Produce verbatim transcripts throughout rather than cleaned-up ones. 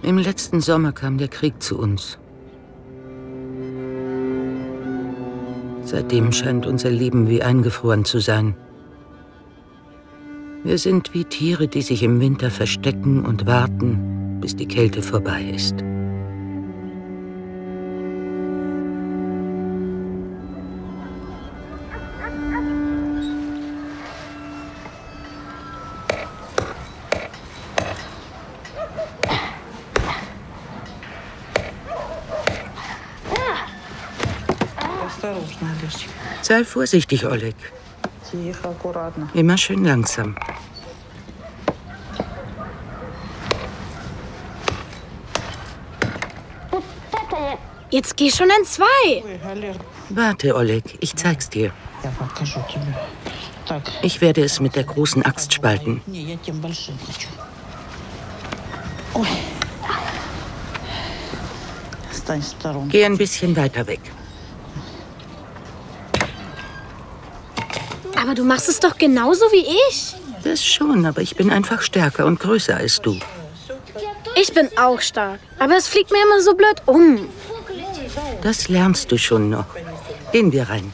Im letzten Sommer kam der Krieg zu uns. Seitdem scheint unser Leben wie eingefroren zu sein. Wir sind wie Tiere, die sich im Winter verstecken und warten, bis die Kälte vorbei ist. Sei vorsichtig, Oleg. Immer schön langsam. Jetzt geh schon in zwei. Warte, Oleg, ich zeig's dir. Ich werde es mit der großen Axt spalten. Geh ein bisschen weiter weg. Aber du machst es doch genauso wie ich. Das schon, aber ich bin einfach stärker und größer als du. Ich bin auch stark, aber es fliegt mir immer so blöd um. Das lernst du schon noch. Gehen wir rein.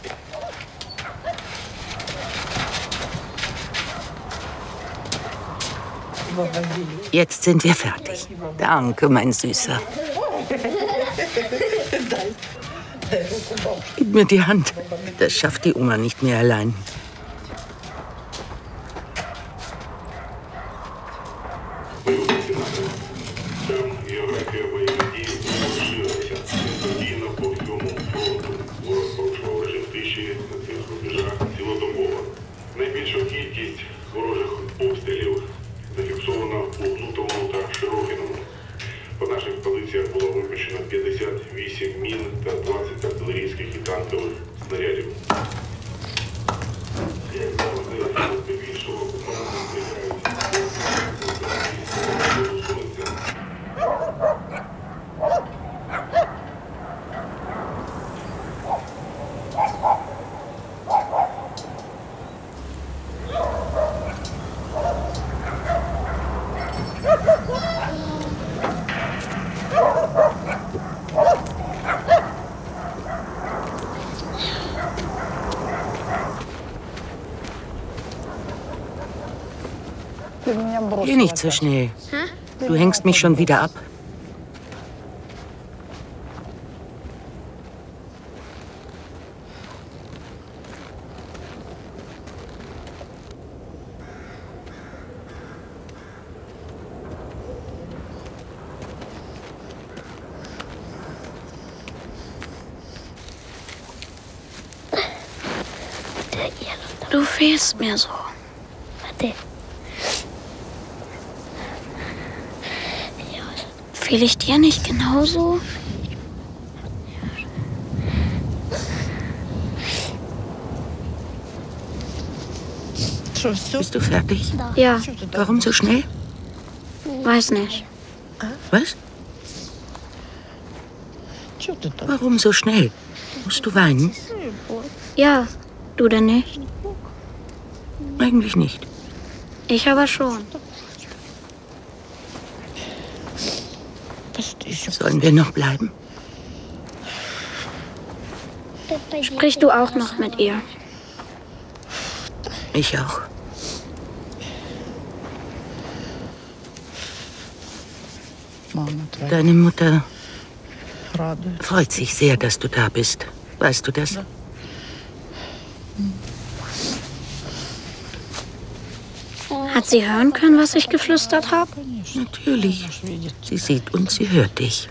Jetzt sind wir fertig. Danke, mein Süßer. Gib mir die Hand. Das schafft die Oma nicht mehr allein. Geh nicht so schnell. Du hängst mich schon wieder ab. Du fehlst mir so. Warte. Fehl ich dir nicht genauso? Bist du fertig? Ja, Warum so schnell? weiß nicht. Was? Warum so schnell? Musst du weinen? Ja, du denn nicht? Eigentlich nicht. Ich aber schon. Sollen wir noch bleiben? Sprich du auch noch mit ihr. Ich auch. Deine Mutter freut sich sehr, dass du da bist. Weißt du das? Hat sie hören können, was ich geflüstert habe? Natürlich. Sie sieht und sie hört dich.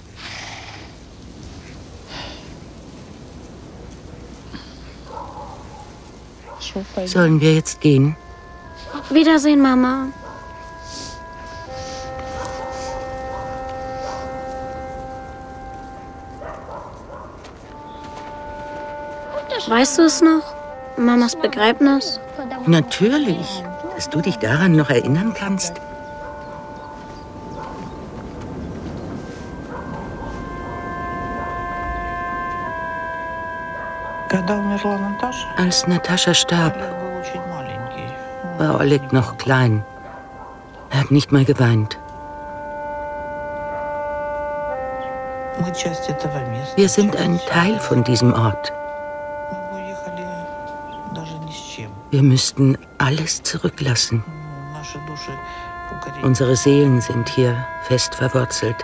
Sollen wir jetzt gehen? Wiedersehen, Mama. Weißt du es noch? Mamas Begräbnis? Natürlich. Dass du dich daran noch erinnern kannst. Als Natascha starb, war Oleg noch klein. Er hat nicht mal geweint. Wir sind ein Teil von diesem Ort. Wir müssten alles zurücklassen. Unsere Seelen sind hier fest verwurzelt.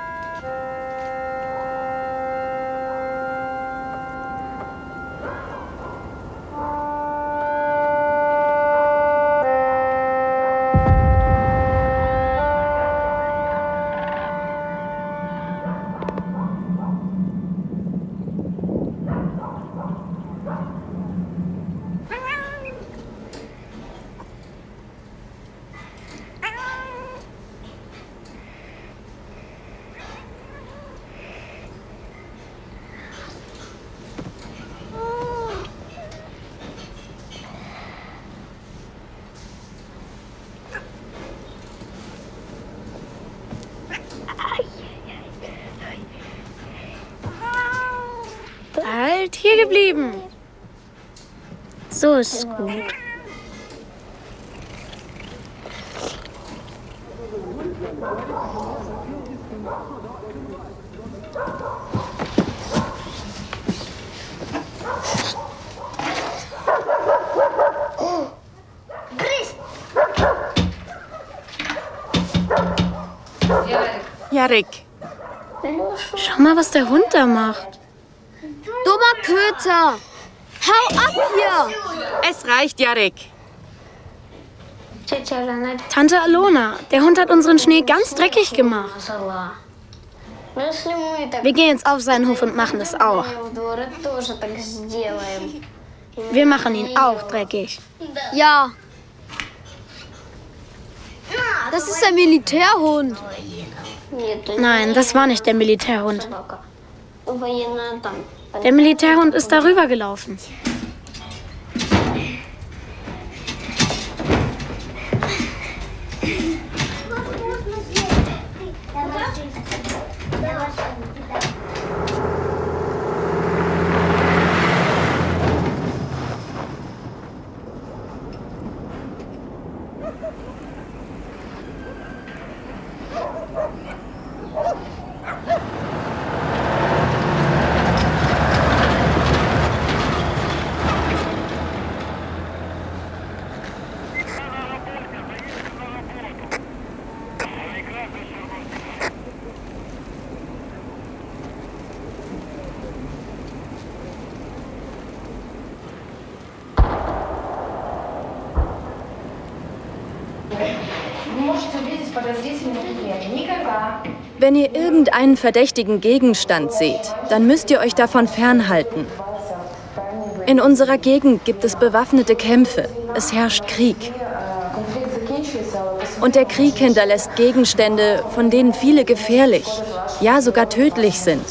Halt, hier geblieben. So ist es gut. Jarek. Schau mal, was der Hund da macht. Dummer Köter! Hau ab hier! Es reicht, Jarek. Tante Alona, der Hund hat unseren Schnee ganz dreckig gemacht. Wir gehen jetzt auf seinen Hof und machen das auch. Wir machen ihn auch dreckig. Ja. Das ist ein Militärhund. Nein, das war nicht der Militärhund. Der Militärhund ist darüber gelaufen. Wenn ihr irgendeinen verdächtigen Gegenstand seht, dann müsst ihr euch davon fernhalten. In unserer Gegend gibt es bewaffnete Kämpfe. Es herrscht Krieg. Und der Krieg hinterlässt Gegenstände, von denen viele gefährlich, ja sogar tödlich sind.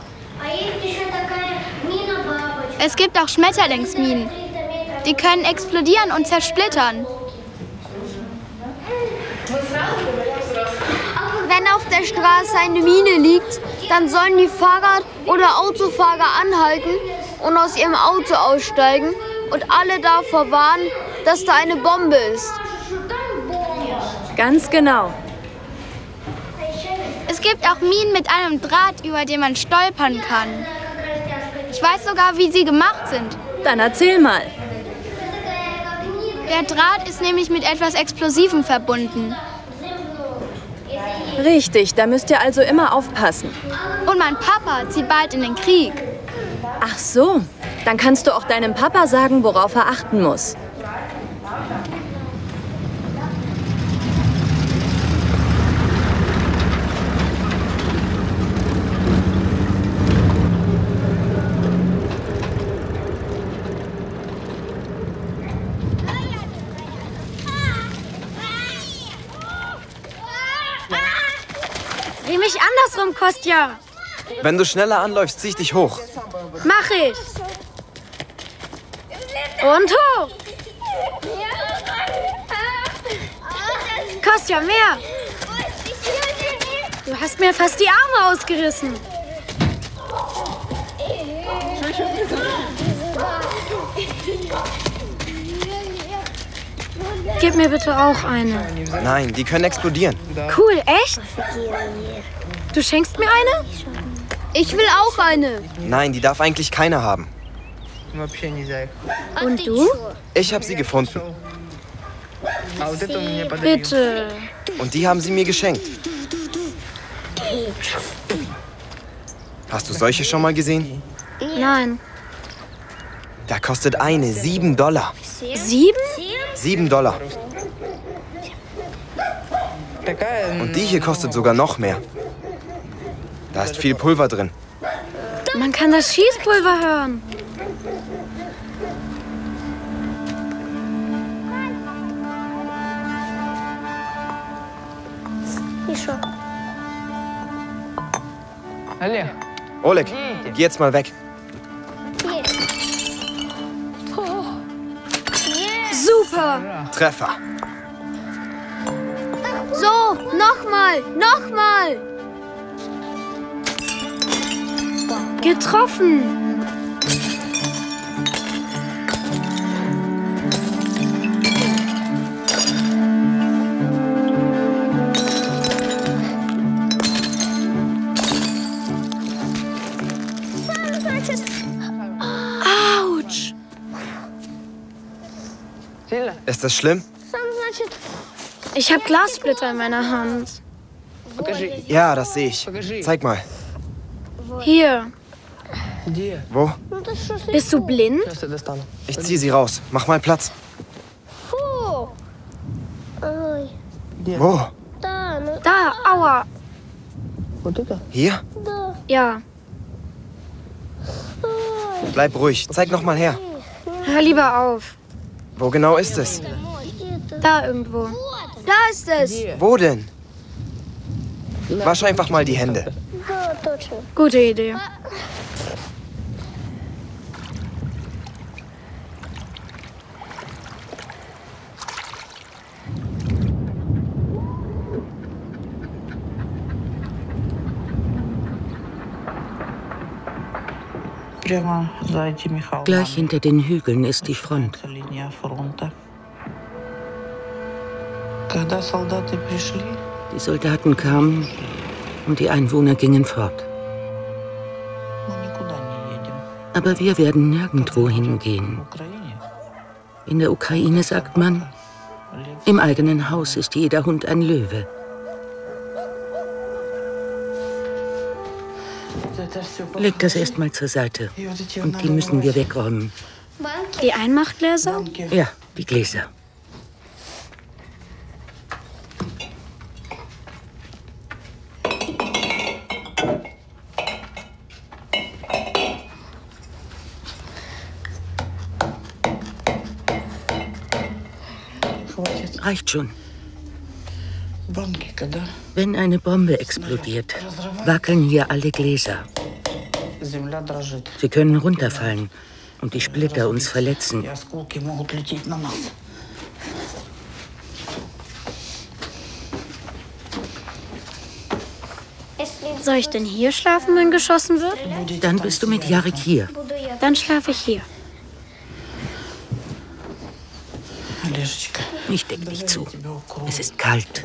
Es gibt auch Schmetterlingsminen. Die können explodieren und zersplittern. Wenn auf der Straße eine Mine liegt, dann sollen die Fahrrad- oder Autofahrer anhalten und aus ihrem Auto aussteigen und alle davor warnen, dass da eine Bombe ist. Ganz genau. Es gibt auch Minen mit einem Draht, über den man stolpern kann. Ich weiß sogar, wie sie gemacht sind. Dann erzähl mal. Der Draht ist nämlich mit etwas Explosivem verbunden. Richtig, da müsst ihr also immer aufpassen. Und mein Papa zieht bald in den Krieg. Ach so, dann kannst du auch deinem Papa sagen, worauf er achten muss. Dreh mich andersrum, Kostja. Wenn du schneller anläufst, zieh ich dich hoch. Mach ich. Und hoch. Kostja, mehr. Du hast mir fast die Arme ausgerissen. Gib mir bitte auch eine. Nein, die können explodieren. Cool, echt? Du schenkst mir eine? Ich will auch eine. Nein, die darf eigentlich keiner haben. Und du? Ich habe sie gefunden. Bitte. Und die haben sie mir geschenkt. Hast du solche schon mal gesehen? Nein. Da kostet eine sieben Dollar. Sieben? Sieben Dollar. Und die hier kostet sogar noch mehr. Da ist viel Pulver drin. Man kann das Schießpulver hören. Oleg, geh jetzt mal weg. Super. Treffer. So, nochmal, nochmal. Getroffen. Autsch. Ist das schlimm? Ich habe Glassplitter in meiner Hand. Ja, das sehe ich. Zeig mal. Hier. Wo? Bist du blind? Ich ziehe sie raus. Mach mal Platz. Wo? Da, aua. Hier? Ja. Bleib ruhig. Zeig noch mal her. Hör lieber auf. Wo genau ist es? Da irgendwo. Da ist es. Wo denn? Wasch einfach mal die Hände. Gute Idee. Gleich hinter den Hügeln ist die Front. Die Soldaten kamen und die Einwohner gingen fort. Aber wir werden nirgendwo hingehen. In der Ukraine sagt man, im eigenen Haus ist jeder Hund ein Löwe. Leg das erstmal zur Seite. Und die müssen wir wegräumen. Die Einmachgläser? Ja, die Gläser. Reicht schon. Wenn eine Bombe explodiert, wackeln hier alle Gläser. Sie können runterfallen und die Splitter uns verletzen. Soll ich denn hier schlafen, wenn geschossen wird? Dann bist du mit Jarek hier. Dann schlafe ich hier. Ich deck dich zu. Es ist kalt.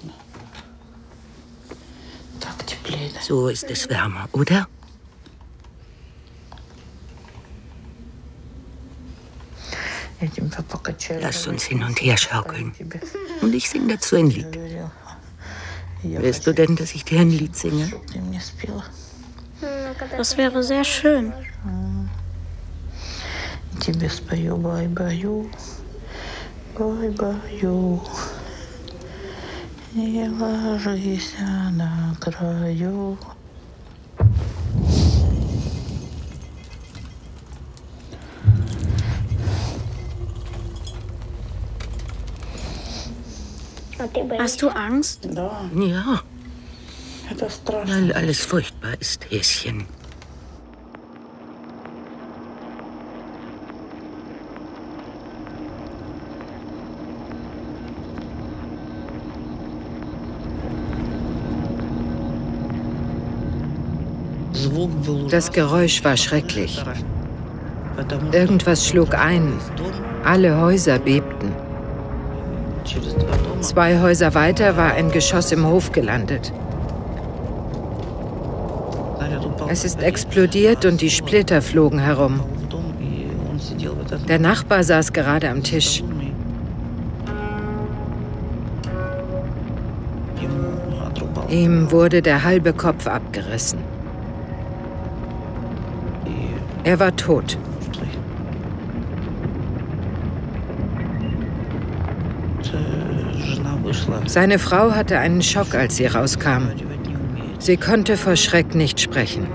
So ist es wärmer, oder? Lass uns hin und her schaukeln. Und ich singe dazu ein Lied. Willst du denn, dass ich dir ein Lied singe? Das wäre sehr schön. Баю, не ложись на краю. Hast du Angst? Ja, weil alles furchtbar ist, Häschen. Das Geräusch war schrecklich. Irgendwas schlug ein. Alle Häuser bebten. Zwei Häuser weiter war ein Geschoss im Hof gelandet. Es ist explodiert und die Splitter flogen herum. Der Nachbar saß gerade am Tisch. Ihm wurde der halbe Kopf abgerissen. Er war tot. Seine Frau hatte einen Schock, als sie rauskam. Sie konnte vor Schreck nicht sprechen.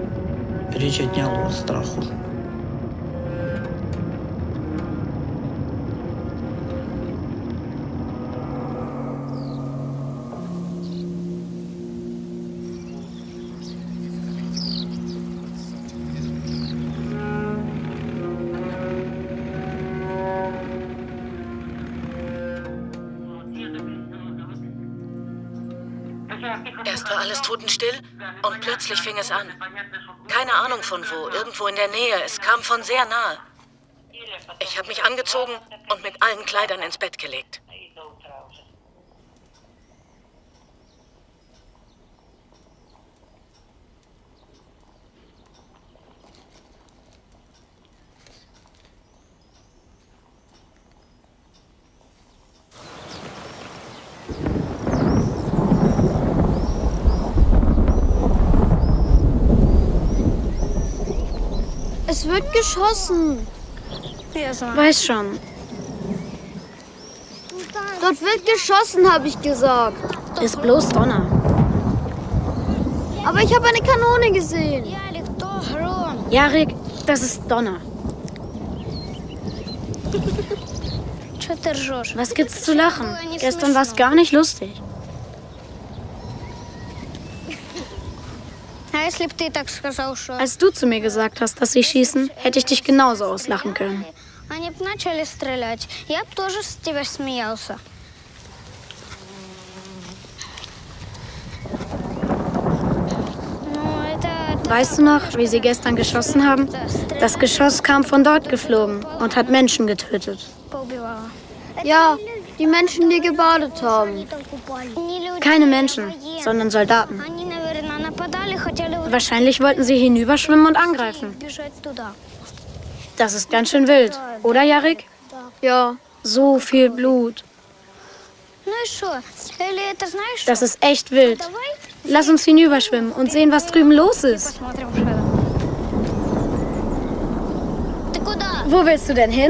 Erst war alles totenstill und plötzlich fing es an. Keine Ahnung von wo, irgendwo in der Nähe. Es kam von sehr nahe. Ich habe mich angezogen und mit allen Kleidern ins Bett gelegt. Es wird geschossen. Weiß schon. Dort wird geschossen, habe ich gesagt. Ist bloß Donner. Aber ich habe eine Kanone gesehen. Jarek, das ist Donner. Was gibt's zu lachen? Gestern war es gar nicht lustig. Als du zu mir gesagt hast, dass sie schießen, hätte ich dich genauso auslachen können. Weißt du noch, wie sie gestern geschossen haben? Das Geschoss kam von dort geflogen und hat Menschen getötet. Ja, die Menschen, die gebadet haben. Keine Menschen, sondern Soldaten. Wahrscheinlich wollten sie hinüberschwimmen und angreifen. Das ist ganz schön wild, oder, Jarek? Ja. So viel Blut. Das ist echt wild. Lass uns hinüberschwimmen und sehen, was drüben los ist. Wo willst du denn hin?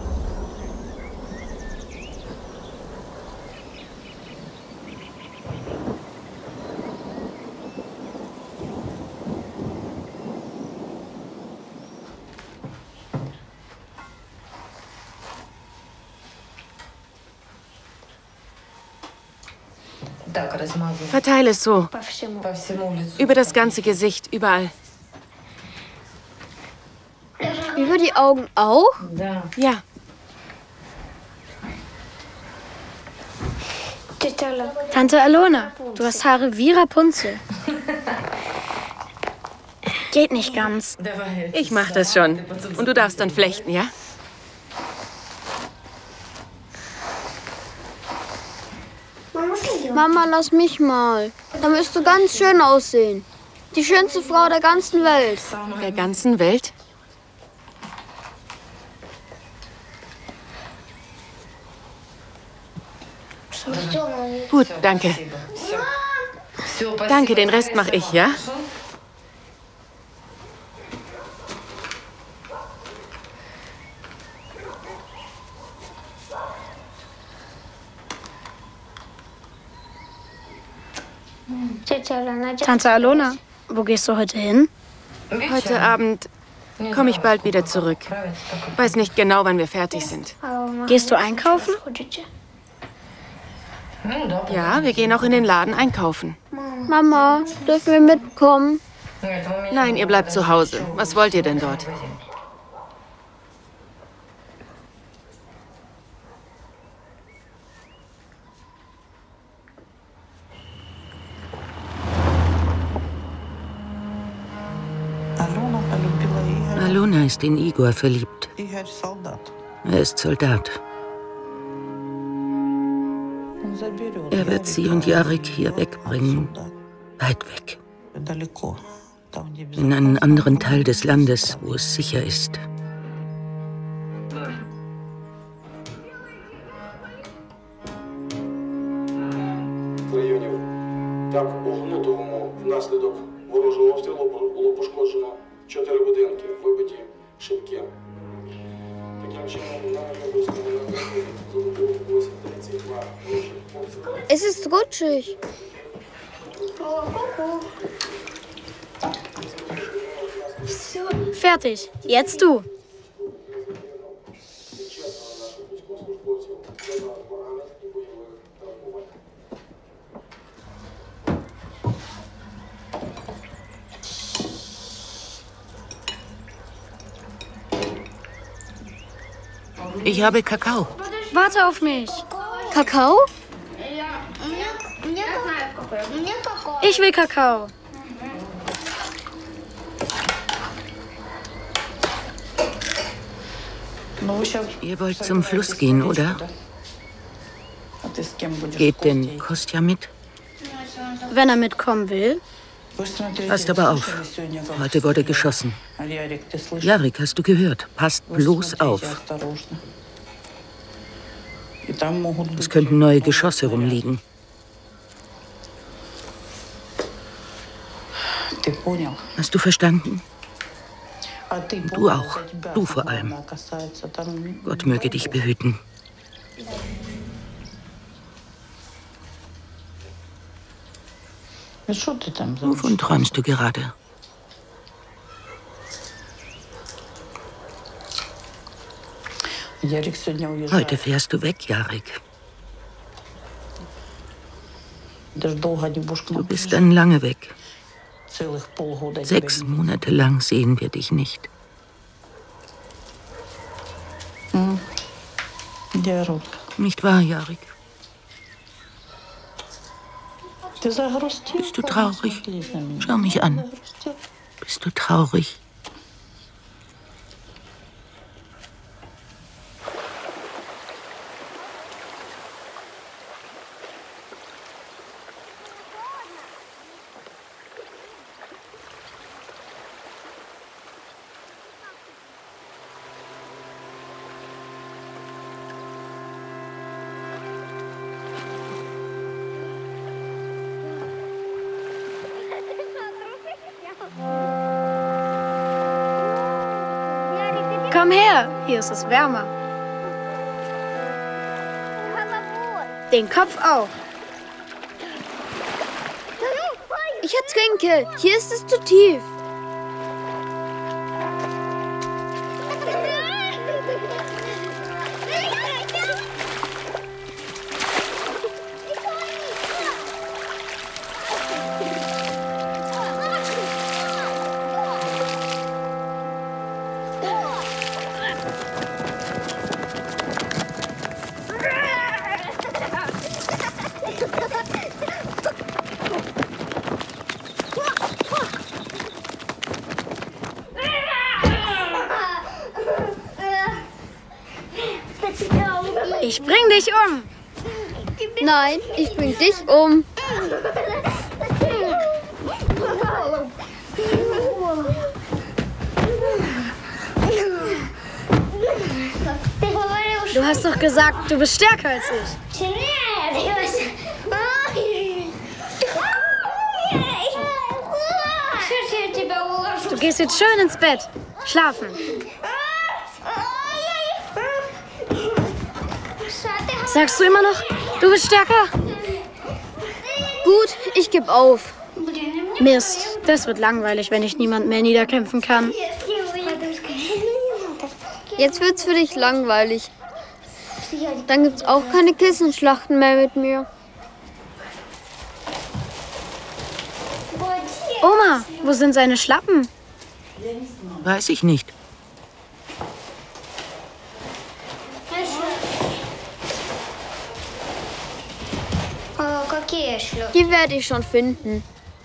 Verteile es so. Über das ganze Gesicht, überall. Über die Augen auch? Ja. Tante Alona, du hast Haare wie Rapunzel. Geht nicht ganz. Ich mach das schon. Und du darfst dann flechten, ja? Mama, lass mich mal. Dann wirst du ganz schön aussehen. Die schönste Frau der ganzen Welt. Der ganzen Welt? Gut, danke. Danke, den Rest mache ich, ja? Tante Alona, wo gehst du heute hin? Heute Abend komme ich bald wieder zurück. Weiß nicht genau, wann wir fertig sind. Gehst du einkaufen? Ja, wir gehen auch in den Laden einkaufen. Mama, dürfen wir mitkommen? Nein, ihr bleibt zu Hause. Was wollt ihr denn dort? Alona ist in Igor verliebt. Er ist Soldat. Er wird sie und Jarek hier wegbringen. Weit weg. In einen anderen Teil des Landes, wo es sicher ist. Так, у Гнутовому внаслідок ворожого обстрілу було пошкоджено чотири будинки, вибиті шибки. Таким чином, на залишилося тридцять два ворожих обстрілів. Es ist rutschig. Fertig. Jetzt du. Ich habe Kakao. Warte auf mich. Kakao? Ich will Kakao. Ihr wollt zum Fluss gehen, oder? Geht denn Kostja mit? Wenn er mitkommen will. Passt aber auf. Heute wurde geschossen. Jarek, hast du gehört? Passt bloß auf. Es könnten neue Geschosse rumliegen. Hast du verstanden? Du auch. Du vor allem. Gott möge dich behüten. Wovon träumst du gerade? Heute fährst du weg, Jarek. Du bist dann lange weg. Sechs Monate lang sehen wir dich nicht. Nicht wahr, Jarek? Bist du traurig? Schau mich an. Bist du traurig? Komm her, hier ist es wärmer. Den Kopf auch. Ich ertrinke. Hier ist es zu tief. Ich bring dich um. Nein, ich bring dich um. Du hast doch gesagt, du bist stärker als ich. Du gehst jetzt schön ins Bett. Schlafen. Sagst du immer noch, du bist stärker? Gut, ich gebe auf. Mist, das wird langweilig, wenn ich niemand mehr niederkämpfen kann. Jetzt wird's für dich langweilig. Dann gibt's auch keine Kissenschlachten mehr mit mir. Oma, wo sind seine Schlappen? Weiß ich nicht. Die werde ich schon finden.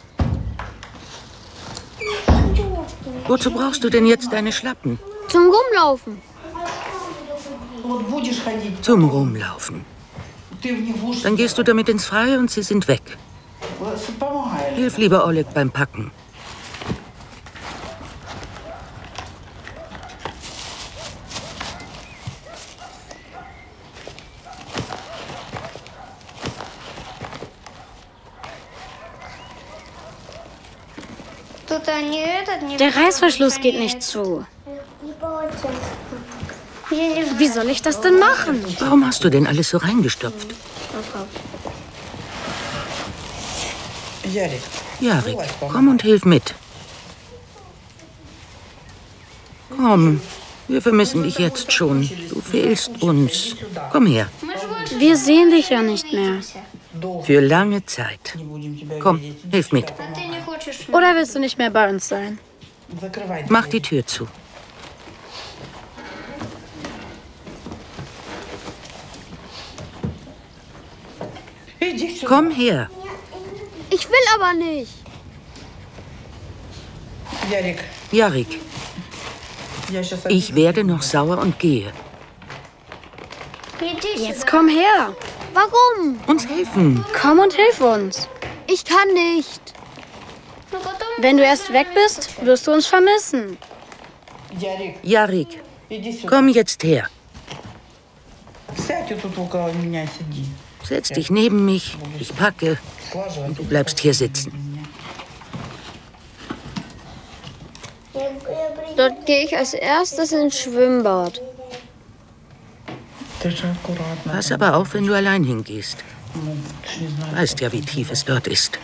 Wozu brauchst du denn jetzt deine Schlappen? Zum Rumlaufen. Zum Rumlaufen. Dann gehst du damit ins Freie und sie sind weg. Hilf lieber Oleg beim Packen. Der Reißverschluss geht nicht zu. Wie soll ich das denn machen? Warum hast du denn alles so reingestopft? Jarik, komm und hilf mit. Komm, wir vermissen dich jetzt schon. Du fehlst uns. Komm her. Wir sehen dich ja nicht mehr. Für lange Zeit. Komm, hilf mit. Oder willst du nicht mehr bei uns sein? Mach die Tür zu. Komm her. Ich will aber nicht. Jarik, ich werde noch sauer und gehe. Jetzt komm her. Warum? Uns helfen. Komm und hilf uns. Ich kann nicht. Wenn du erst weg bist, wirst du uns vermissen. Jarik, komm jetzt her. Setz dich neben mich, ich packe und du bleibst hier sitzen. Dort gehe ich als erstes ins Schwimmbad. Pass aber auf, wenn du allein hingehst. Weißt ja, wie tief es dort ist.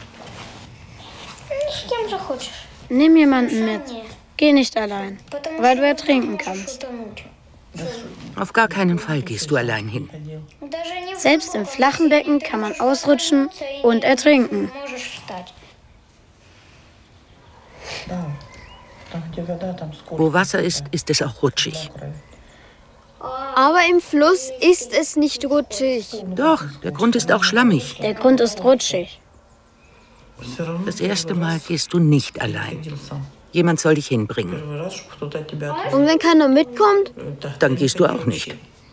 Nimm jemanden mit. Geh nicht allein, weil du ertrinken kannst. Auf gar keinen Fall gehst du allein hin. Selbst im flachen Becken kann man ausrutschen und ertrinken. Wo Wasser ist, ist es auch rutschig. Aber im Fluss ist es nicht rutschig. Doch, der Grund ist auch schlammig. Der Grund ist rutschig. Das erste Mal gehst du nicht allein. Jemand soll dich hinbringen. Und wenn keiner mitkommt? Dann gehst du auch nicht.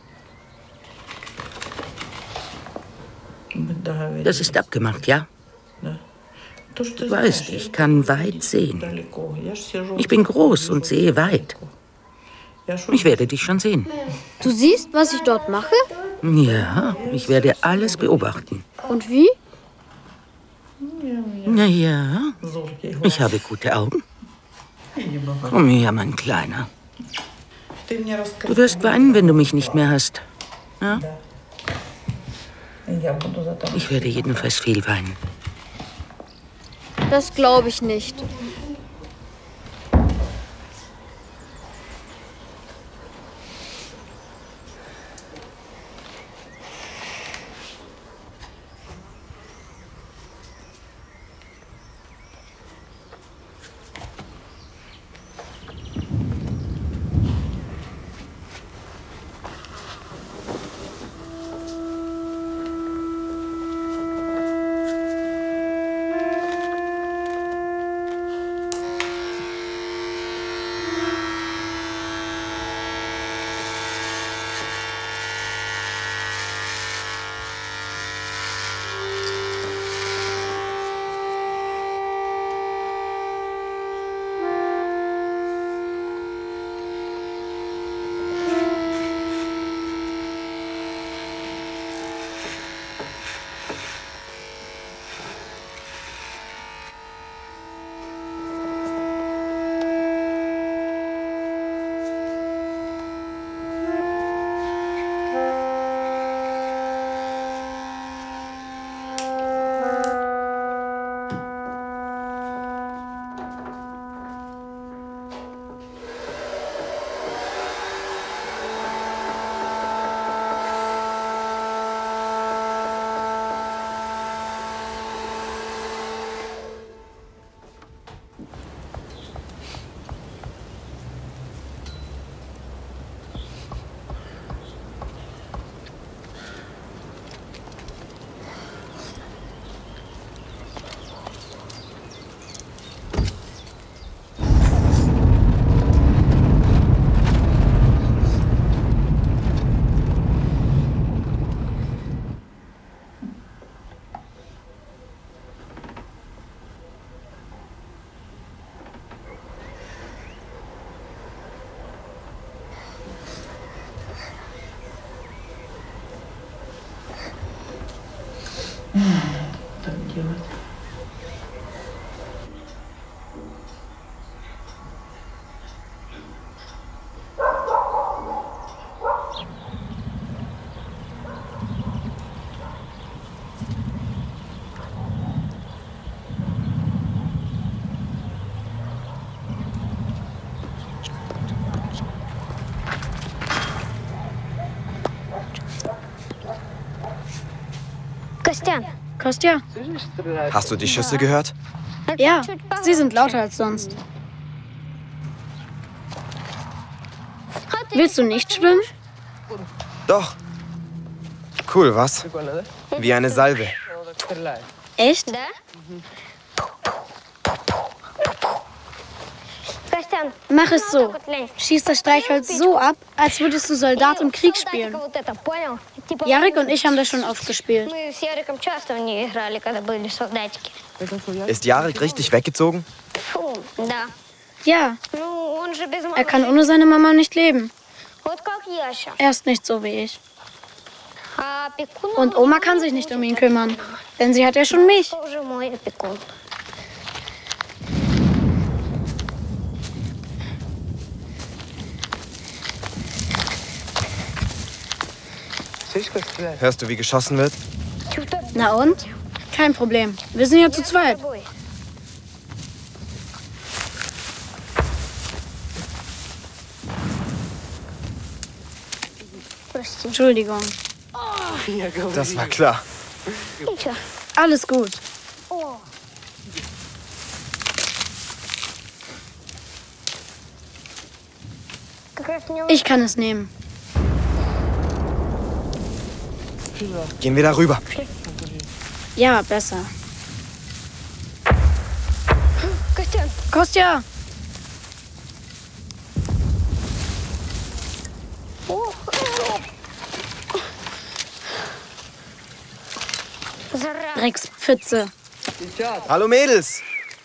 Das ist abgemacht, ja? Du weißt, ich kann weit sehen. Ich bin groß und sehe weit. Ich werde dich schon sehen. Du siehst, was ich dort mache? Ja, ich werde alles beobachten. Und wie? Na ja, ich habe gute Augen. Komm her, mein Kleiner. Du wirst weinen, wenn du mich nicht mehr hast. Ja? Ich werde jedenfalls viel weinen. Das glaube ich nicht. Kostja? Hast du die Schüsse gehört? Ja, sie sind lauter als sonst. Willst du nicht schwimmen? Doch. Cool, was? Wie eine Salve. Echt? Mach es so. Schieß das Streichholz so ab, als würdest du Soldat im Krieg spielen. Jarek und ich haben das schon oft gespielt. Ist Jarek richtig weggezogen? Ja. Er kann ohne seine Mama nicht leben. Er ist nicht so wie ich. Und Oma kann sich nicht um ihn kümmern, denn sie hat ja schon mich. Hörst du, wie geschossen wird? Na und? Kein Problem. Wir sind ja zu zweit. Entschuldigung. Das war klar. Alles gut. Ich kann es nehmen. Gehen wir da rüber. Ja, besser. Kostja! Dreckspfütze. Hallo Mädels.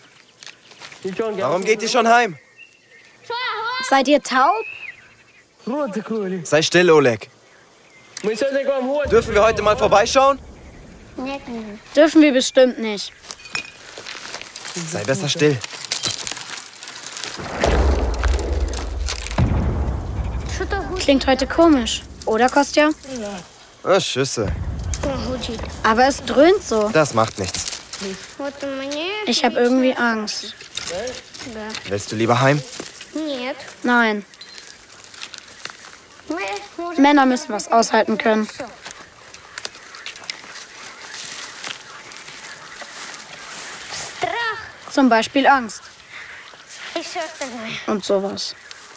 Warum geht ihr schon heim? Seid ihr taub? Sei still, Oleg. Dürfen wir heute mal vorbeischauen? Dürfen wir bestimmt nicht. Sei besser still. Klingt heute komisch, oder Kostja? Oh, Schüsse. Aber es dröhnt so. Das macht nichts. Ich habe irgendwie Angst. Willst du lieber heim? Nein. Männer müssen was aushalten können. Zum Beispiel Angst. Und sowas.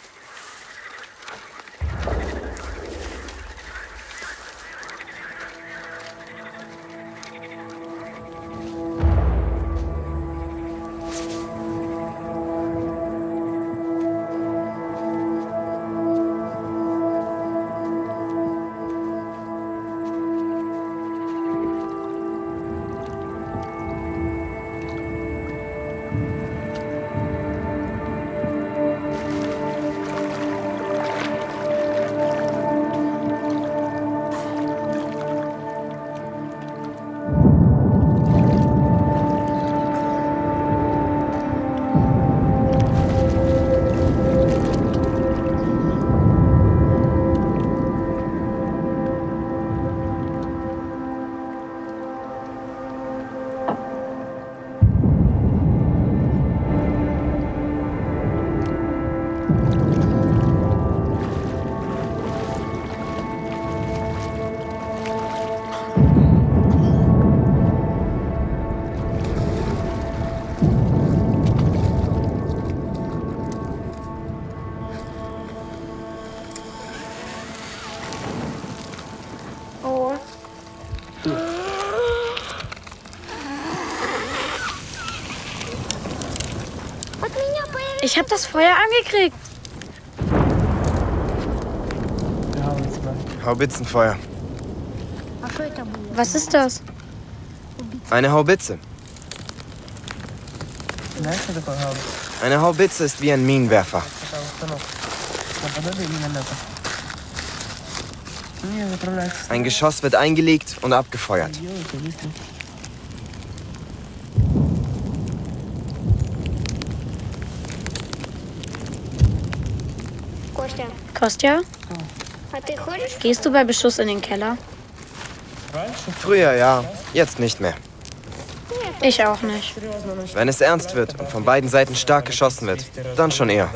Ich habe das Feuer angekriegt. Haubitzenfeuer. Was ist das? Eine Haubitze. Eine Haubitze ist wie ein Minenwerfer. Ein Geschoss wird eingelegt und abgefeuert. Kostja? Gehst du bei Beschuss in den Keller? Früher ja, jetzt nicht mehr. Ich auch nicht. Wenn es ernst wird und von beiden Seiten stark geschossen wird, dann schon eher.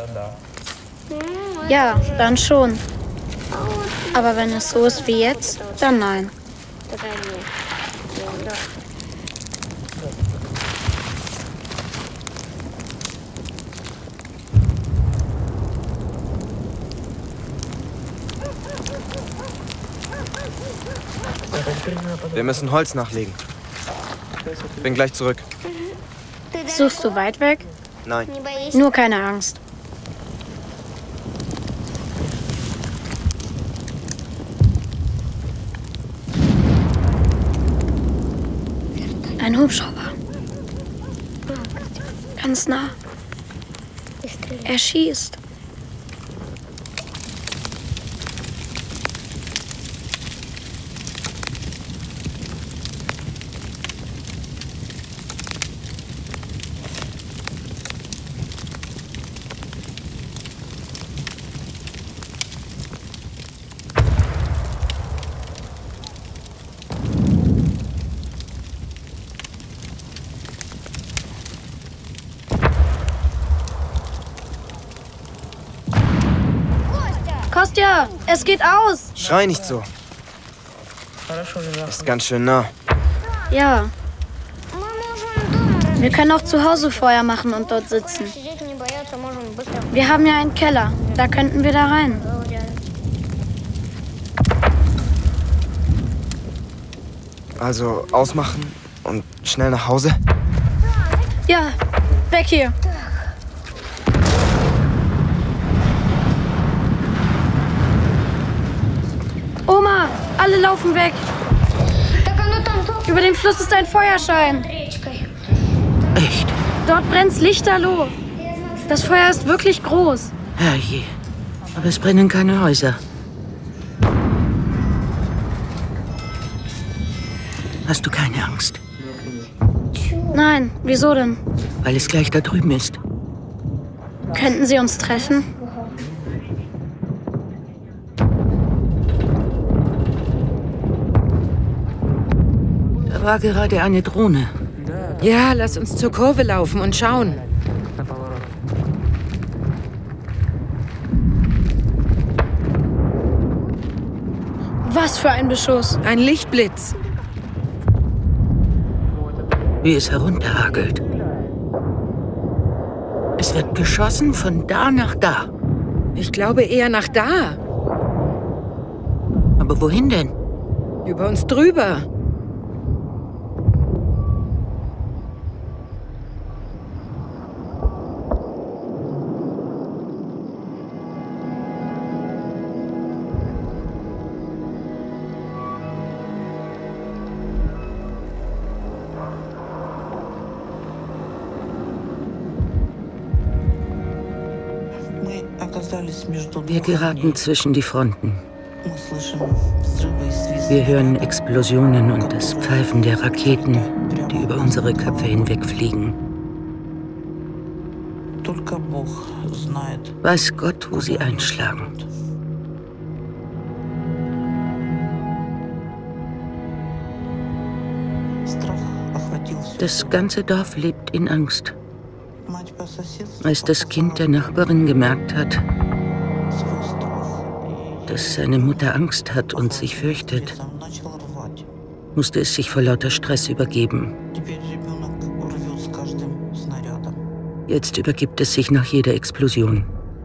Ja, dann schon. Aber wenn es so ist wie jetzt, dann nein. Wir müssen Holz nachlegen. Bin gleich zurück. Suchst du weit weg? Nein. Nur keine Angst. Ein Hubschrauber. Ganz nah. Er schießt. Kostja, es geht aus. Schrei nicht so. Ist ganz schön nah. Ja. Wir können auch zu Hause Feuer machen und dort sitzen. Wir haben ja einen Keller. Da könnten wir da rein. Also ausmachen und schnell nach Hause? Ja, weg hier. Oma, alle laufen weg. Über dem Fluss ist ein Feuerschein. Echt? Dort brennt's lichterloh. Das Feuer ist wirklich groß. Herrje, aber es brennen keine Häuser. Hast du keine Angst? Nein, wieso denn? Weil es gleich da drüben ist. Könnten Sie uns treffen? Da war gerade eine Drohne. Ja, lass uns zur Kurve laufen und schauen. Was für ein Beschuss. Ein Lichtblitz. Wie es herunterhagelt. Es wird geschossen von da nach da. Ich glaube eher nach da. Aber wohin denn? Über uns drüber. Wir geraten zwischen die Fronten. Wir hören Explosionen und das Pfeifen der Raketen, die über unsere Köpfe hinwegfliegen. Weiß Gott, wo sie einschlagen. Das ganze Dorf lebt in Angst. Als das Kind der Nachbarin gemerkt hat, dass seine Mutter Angst hat und sich fürchtet, musste es sich vor lauter Stress übergeben. Jetzt übergibt es sich nach jeder Explosion.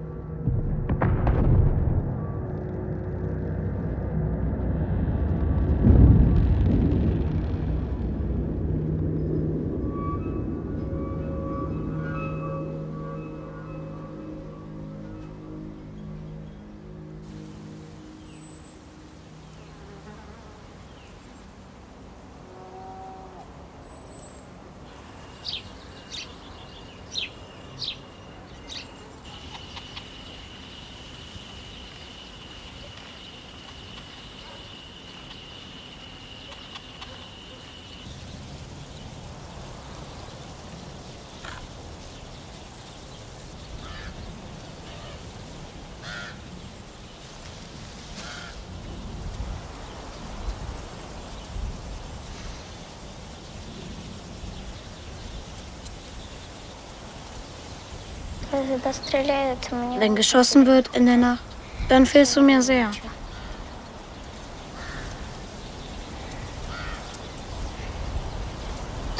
Wenn geschossen wird in der Nacht, dann fehlst du mir sehr.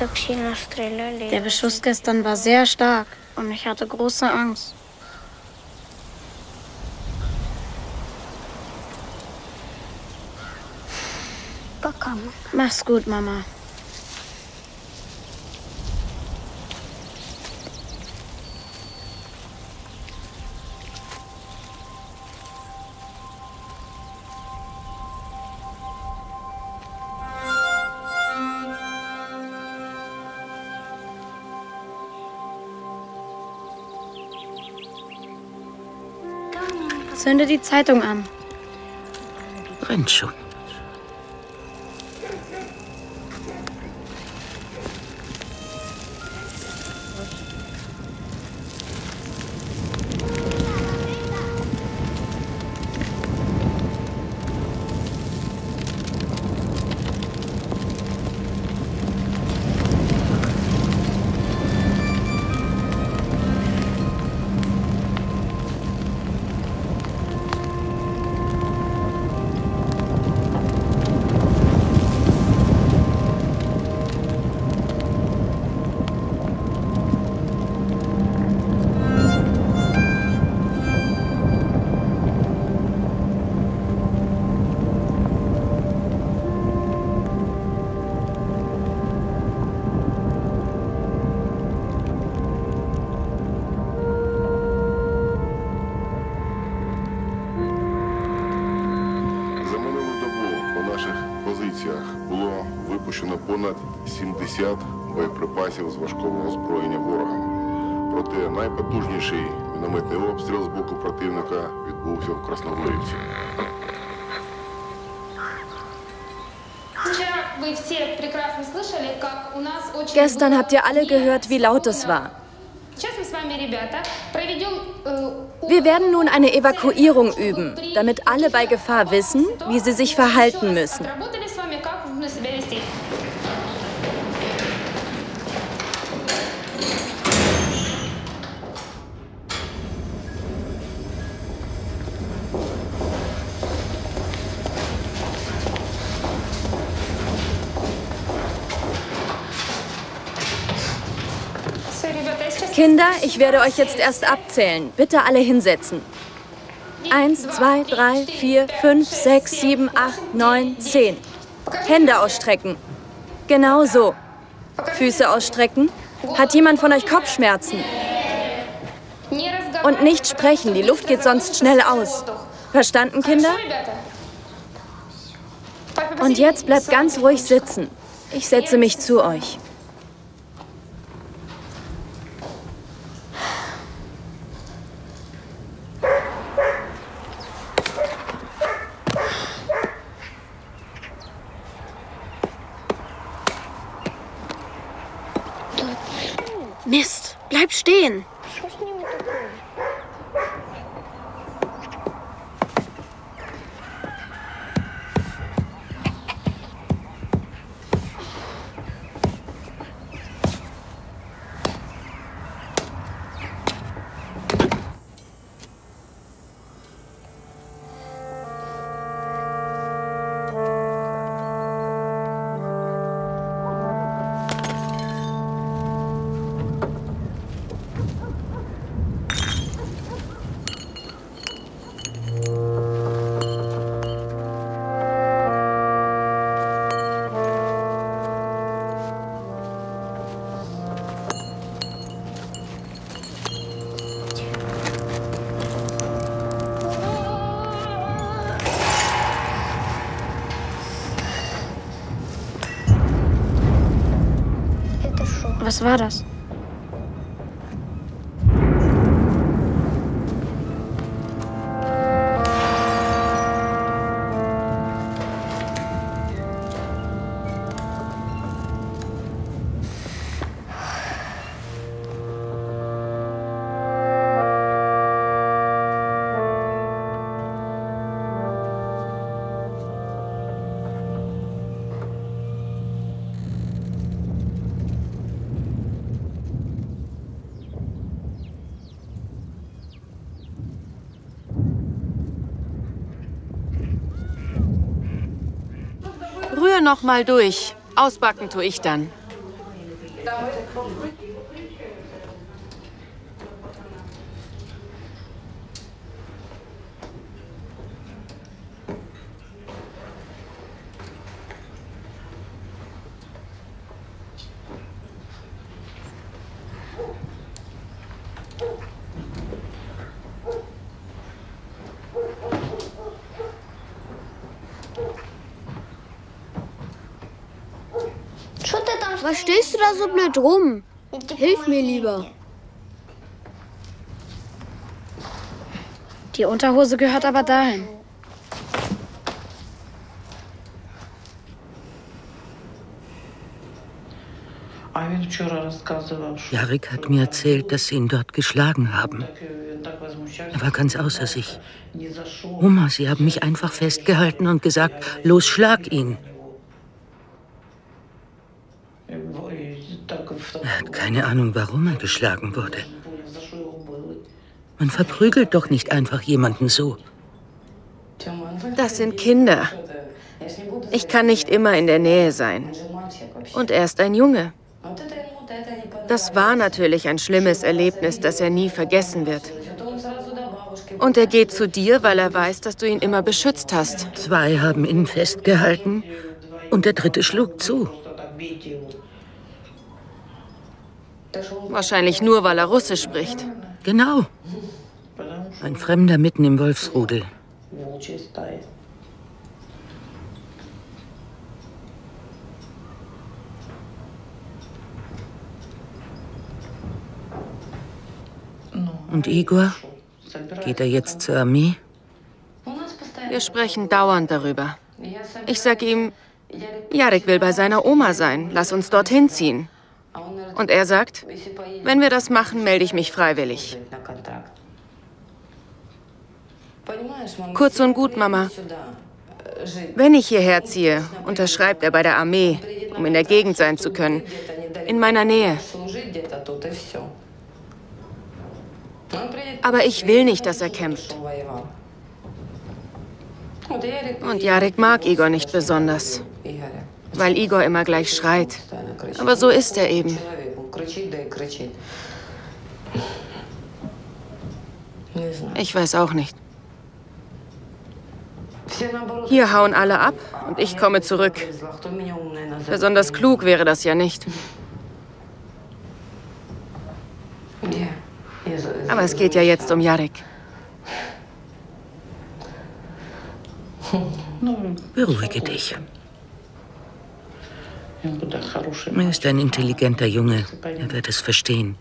Der Beschuss gestern war sehr stark und ich hatte große Angst. Mach's gut, Mama. Zünde die Zeitung an. Brennt schon. понад сімдесят боєприпасів з важкого озброєння ворогами. Проте найпотужніший мінометний обстріл з боку противника відбувся в Красноглибці. Gestern habt ihr alle gehört, wie laut es war. Wir werden nun eine Evakuierung üben, damit alle bei Gefahr wissen, wie sie sich verhalten müssen. Kinder, ich werde euch jetzt erst abzählen. Bitte alle hinsetzen. Eins, zwei, drei, vier, fünf, sechs, sieben, acht, neun, zehn. Hände ausstrecken. Genau so. Füße ausstrecken. Hat jemand von euch Kopfschmerzen? Und nicht sprechen, die Luft geht sonst schnell aus. Verstanden, Kinder? Und jetzt bleibt ganz ruhig sitzen. Ich setze mich zu euch. Mist, bleib stehen. Was war das? Rühr noch mal durch. Ausbacken tue ich dann. Was stehst du da so blöd rum? Hilf mir lieber. Die Unterhose gehört aber dahin. Jarek hat mir erzählt, dass sie ihn dort geschlagen haben. Er war ganz außer sich. Oma, sie haben mich einfach festgehalten und gesagt, los, schlag ihn. Er hat keine Ahnung, warum er geschlagen wurde. Man verprügelt doch nicht einfach jemanden so. Das sind Kinder. Ich kann nicht immer in der Nähe sein. Und er ist ein Junge. Das war natürlich ein schlimmes Erlebnis, das er nie vergessen wird. Und er geht zu dir, weil er weiß, dass du ihn immer beschützt hast. Zwei haben ihn festgehalten und der dritte schlug zu. Wahrscheinlich nur, weil er Russisch spricht. Genau. Ein Fremder mitten im Wolfsrudel. Und Igor? Geht er jetzt zur Armee? Wir sprechen dauernd darüber. Ich sag ihm, Jarek will bei seiner Oma sein. Lass uns dorthin ziehen. Und er sagt, wenn wir das machen, melde ich mich freiwillig. Kurz und gut, Mama. Wenn ich hierher ziehe, unterschreibt er bei der Armee, um in der Gegend sein zu können. In meiner Nähe. Aber ich will nicht, dass er kämpft. Und Jarek mag Igor nicht besonders, weil Igor immer gleich schreit. Aber so ist er eben. Ich weiß auch nicht. Hier hauen alle ab und ich komme zurück. Besonders klug wäre das ja nicht. Aber es geht ja jetzt um Jarek. Beruhige dich. Er ist ein intelligenter Junge. Er wird es verstehen.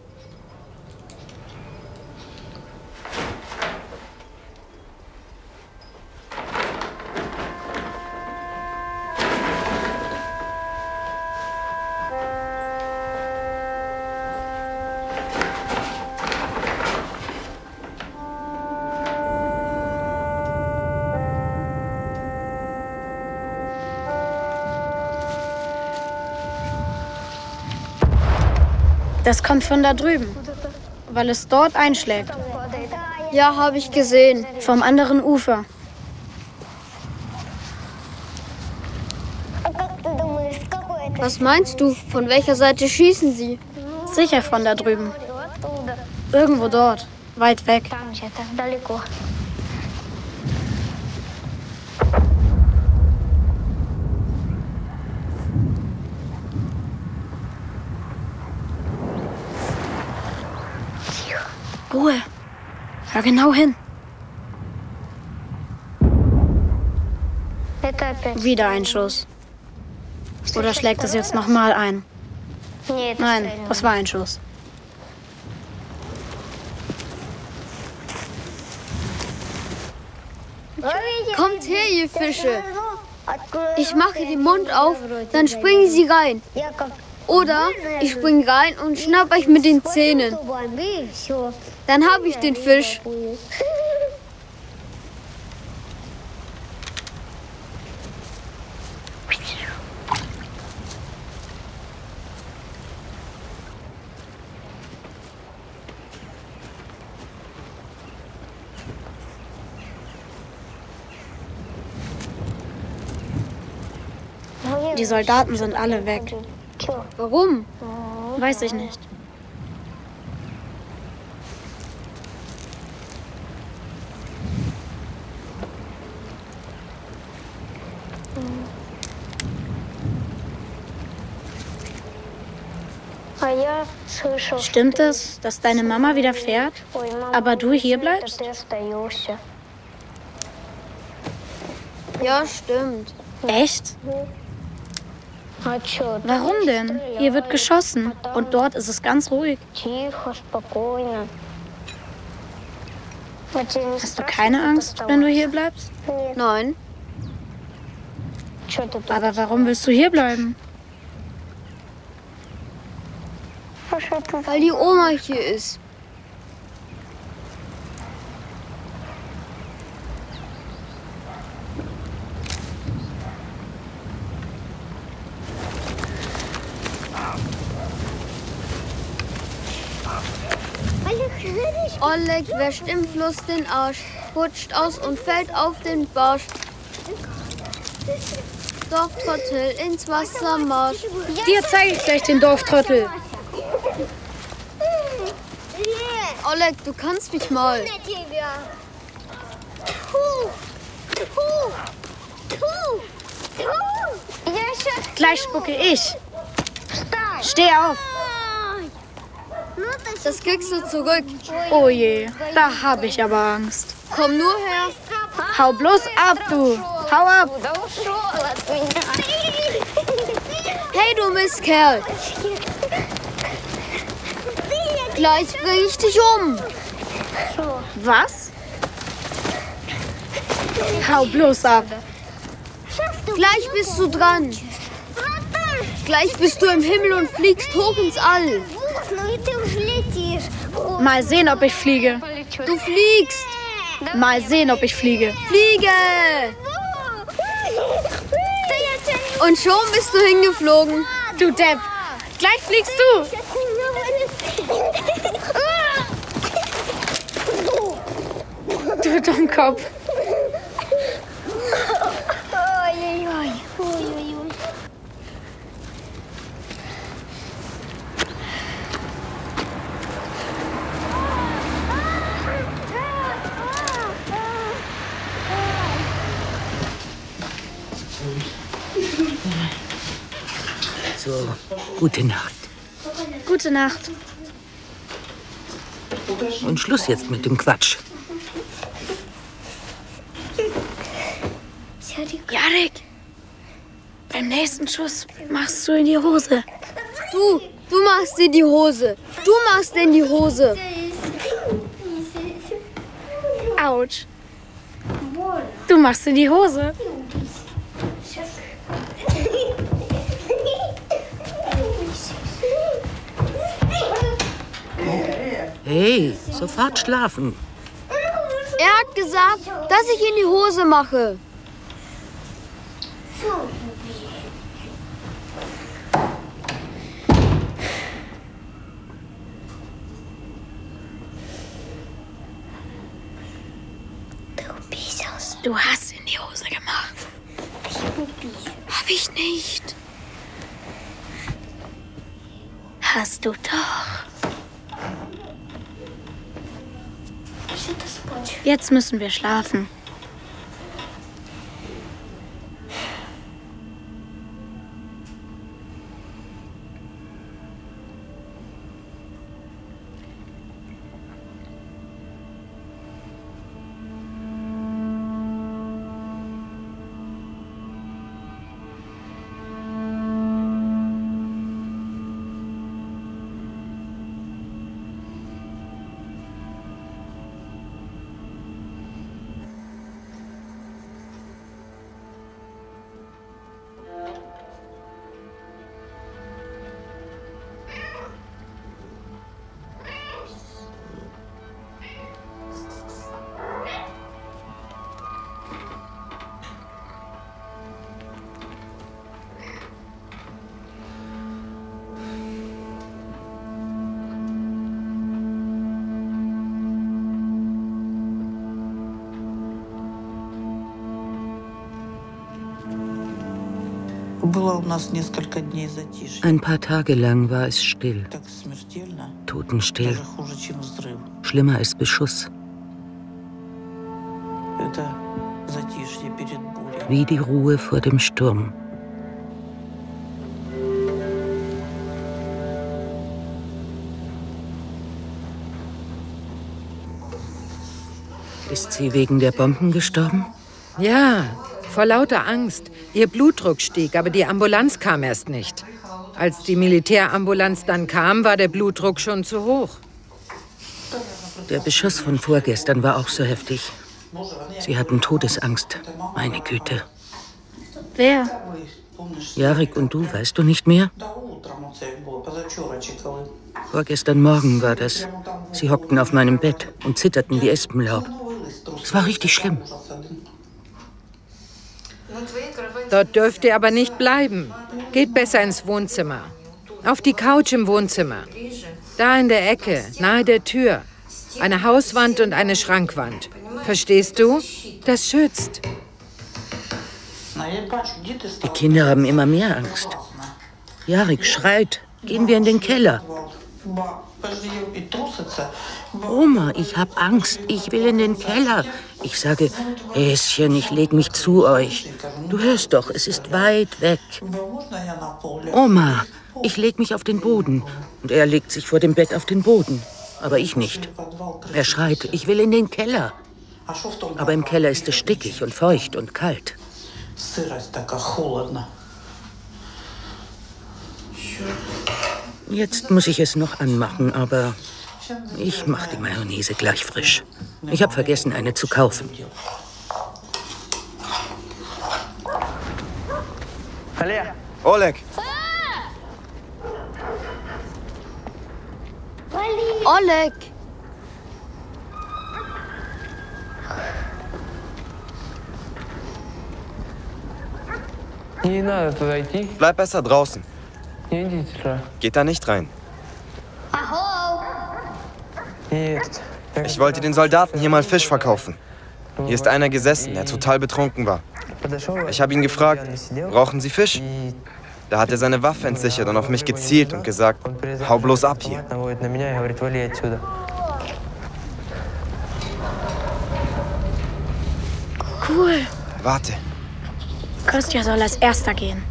Das kommt von da drüben, weil es dort einschlägt. Ja, habe ich gesehen. Vom anderen Ufer. Was meinst du? Von welcher Seite schießen sie? Sicher von da drüben. Irgendwo dort, weit weg. Ruhe. Hör genau hin. Wieder ein Schuss. Oder schlägt es jetzt nochmal ein? Nein, das war ein Schuss. Kommt her, ihr Fische. Ich mache den Mund auf, dann springen sie rein. Oder ich spring rein und schnapp euch mit den Zähnen. Dann habe ich den Fisch. Die Soldaten sind alle weg. Warum? Weiß ich nicht. Stimmt es, dass deine Mama wieder fährt, aber du hier bleibst? Ja, stimmt. Echt? Warum denn? Hier wird geschossen und dort ist es ganz ruhig. Hast du keine Angst, wenn du hier bleibst? Nein. Aber warum willst du hier bleiben? Weil die Oma hier ist. Oleg wäscht im Fluss den Arsch, rutscht aus und fällt auf den Barsch. Dorftrottel ins Wassermarsch. Dir zeige ich gleich den Dorftrottel. Oleg, du kannst mich mal. Gleich spucke ich. Steh auf. Das kriegst du zurück. Oh je, da hab ich aber Angst. Komm nur her. Hau bloß ab, du. Hau ab. Hey, du Mistkerl. Gleich bring ich dich um. Was? Hau bloß ab. Gleich bist du dran. Gleich bist du im Himmel und fliegst hoch ins All. Mal sehen, ob ich fliege. Du fliegst. Mal sehen, ob ich fliege. Fliege! Und schon bist du hingeflogen. Du Depp. Gleich fliegst du. Du Dummkopf. So, gute Nacht. Gute Nacht. Und Schluss jetzt mit dem Quatsch. Jarek, beim nächsten Schuss machst du in die Hose. Du, du machst in die Hose. Du machst in die Hose. Autsch. Du machst in die Hose. Hey, sofort schlafen. Er hat gesagt, dass ich in die Hose mache. Du hast in die Hose gemacht. Hab ich nicht. Hast du doch. Jetzt müssen wir schlafen. Ein paar Tage lang war es still. Totenstill. Schlimmer als Beschuss. Wie die Ruhe vor dem Sturm. Ist sie wegen der Bomben gestorben? Ja, vor lauter Angst. Ihr Blutdruck stieg, aber die Ambulanz kam erst nicht. Als die Militärambulanz dann kam, war der Blutdruck schon zu hoch. Der Beschuss von vorgestern war auch so heftig. Sie hatten Todesangst. Meine Güte. Wer? Jarek und du, weißt du nicht mehr? Vorgestern Morgen war das. Sie hockten auf meinem Bett und zitterten wie Espenlaub. Es war richtig schlimm. Dort dürft ihr aber nicht bleiben. Geht besser ins Wohnzimmer. Auf die Couch im Wohnzimmer. Da in der Ecke, nahe der Tür. Eine Hauswand und eine Schrankwand. Verstehst du? Das schützt. Die Kinder haben immer mehr Angst. Jarek schreit. Gehen wir in den Keller. Oma, ich hab Angst. Ich will in den Keller. Ich sage, Häschen, ich leg mich zu euch. Du hörst doch, es ist weit weg. Oma, ich leg mich auf den Boden. Und er legt sich vor dem Bett auf den Boden. Aber ich nicht. Er schreit, ich will in den Keller. Aber im Keller ist es stickig und feucht und kalt. Jetzt muss ich es noch anmachen, aber ich mache die Mayonnaise gleich frisch. Ich habe vergessen, eine zu kaufen. Oleg! Oleg! Bleib besser draußen. Geht da nicht rein. Ich wollte den Soldaten hier mal Fisch verkaufen. Hier ist einer gesessen, der total betrunken war. Ich habe ihn gefragt, brauchen Sie Fisch? Da hat er seine Waffe entsichert und auf mich gezielt und gesagt, hau bloß ab hier. Cool. Warte. Kostja soll als Erster gehen.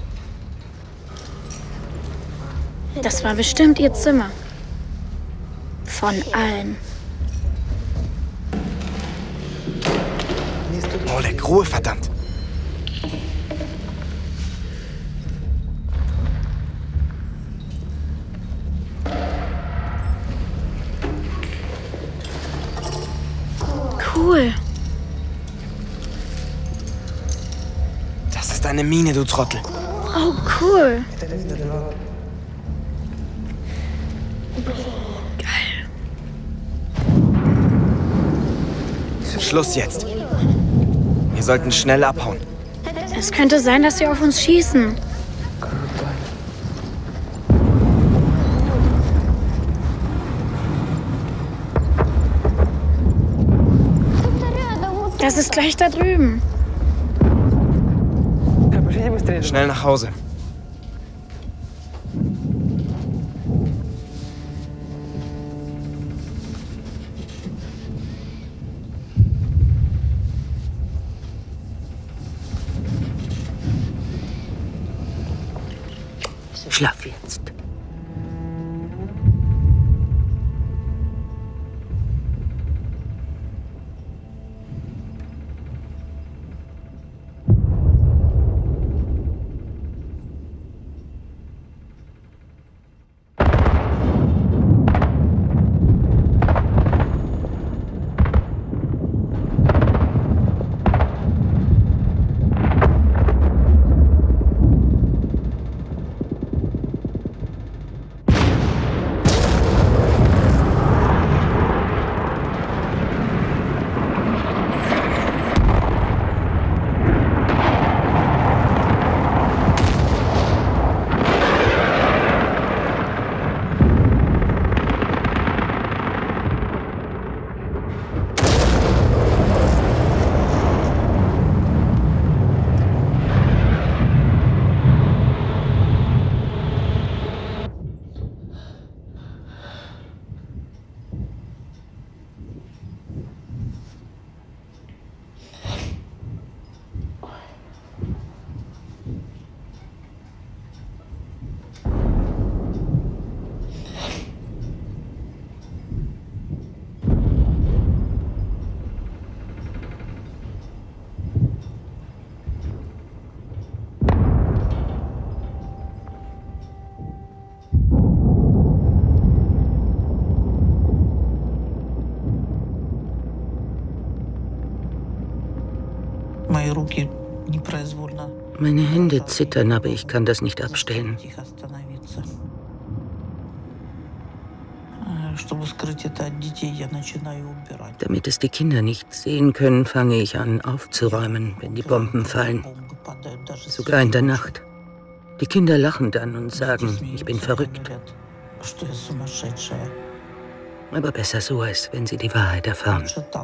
Das war bestimmt ihr Zimmer. Von allen. Oleg, Ruhe, verdammt. Cool. Das ist eine Mine, du Trottel. Oh, cool. Geil. Schluss jetzt. Wir sollten schnell abhauen. Es könnte sein, dass sie auf uns schießen. Das ist gleich da drüben. Schnell nach Hause. Schlaf jetzt. Meine Hände zittern, aber ich kann das nicht abstellen. Damit es die Kinder nicht sehen können, fange ich an aufzuräumen, wenn die Bomben fallen. Sogar in der Nacht. Die Kinder lachen dann und sagen, ich bin verrückt. Aber besser so, als wenn sie die Wahrheit erfahren.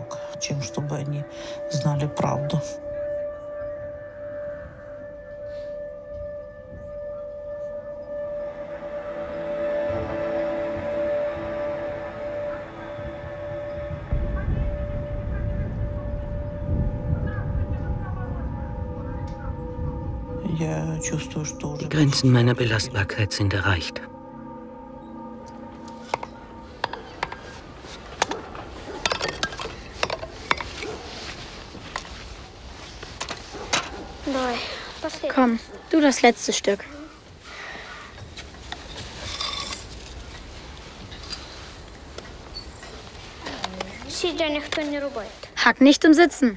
Die Grenzen meiner Belastbarkeit sind erreicht. Komm, du das letzte Stück. Hack nicht im Sitzen.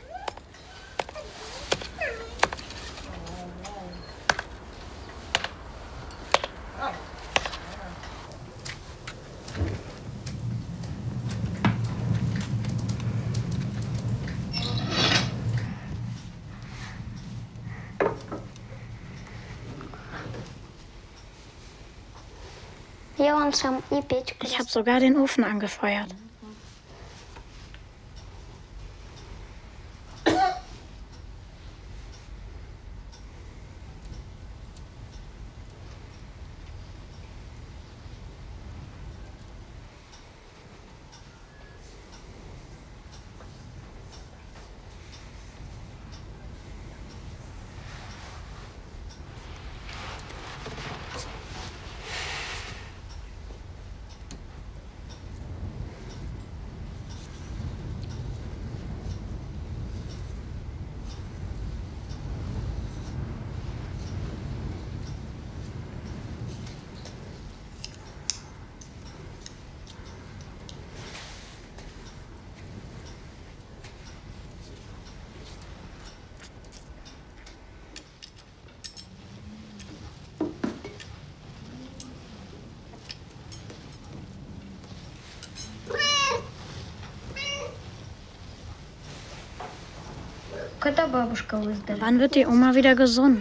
Ich habe sogar den Ofen angefeuert. Wann wird die Oma wieder gesund?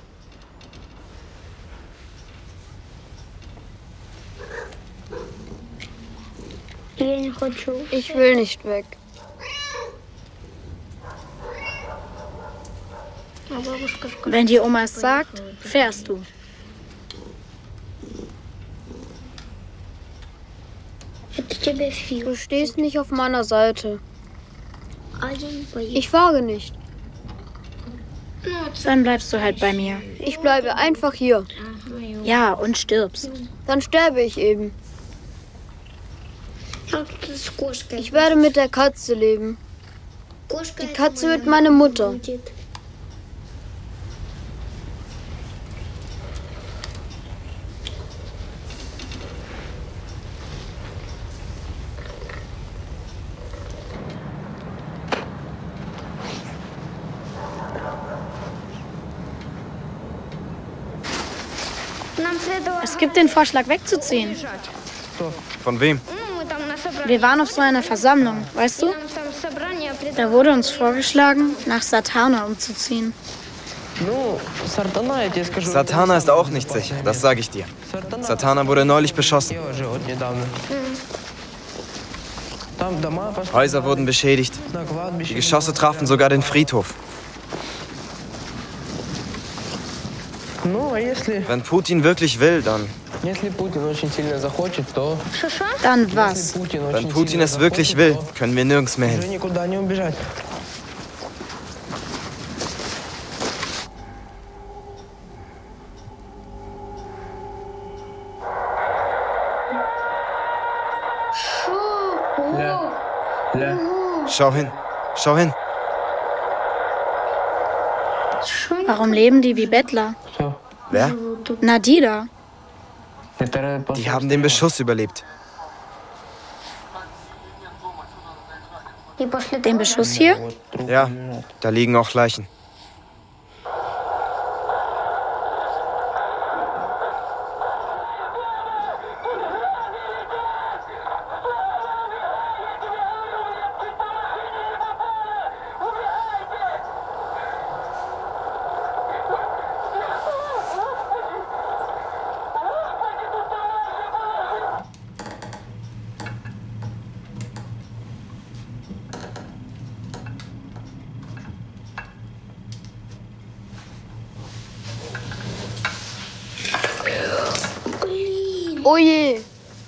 Ich will nicht weg. Wenn die Oma es sagt, fährst du. Du stehst nicht auf meiner Seite. Ich wage nicht. Dann bleibst du halt bei mir. Ich bleibe einfach hier. Ja, und stirbst. Dann sterbe ich eben. Ich werde mit der Katze leben. Die Katze wird meine Mutter. Es gibt den Vorschlag, wegzuziehen. Von wem? Wir waren auf so einer Versammlung, weißt du? Da wurde uns vorgeschlagen, nach Satana umzuziehen. Satana ist auch nicht sicher, das sage ich dir. Satana wurde neulich beschossen. Häuser wurden beschädigt. Die Geschosse trafen sogar den Friedhof. Wenn Putin wirklich will, dann... Dann was? Wenn Putin es wirklich will, können wir nirgends mehr hin. Schau hin, schau hin. Warum leben die wie Bettler? Wer? Na, die da. Die haben den Beschuss überlebt. Den Beschuss hier? Ja, da liegen auch Leichen. Oh je.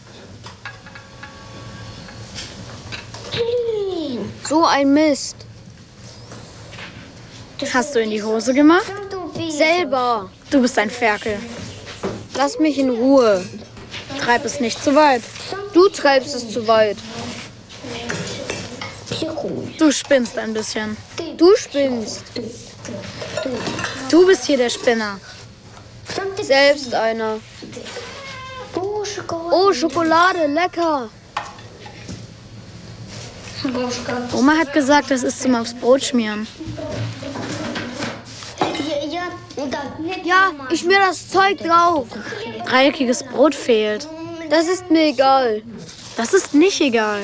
So ein Mist. Hast du in die Hose gemacht? Selber. Du bist ein Ferkel. Lass mich in Ruhe. Treib es nicht zu weit. Du treibst es zu weit. Du spinnst ein bisschen. Du spinnst. Du bist hier der Spinner. Selbst einer. Oh, Schokolade, lecker. Oma hat gesagt, das ist zum aufs Brot schmieren. Ja, ich schmier das Zeug drauf. Dreieckiges Brot fehlt. Das ist mir egal. Das ist nicht egal.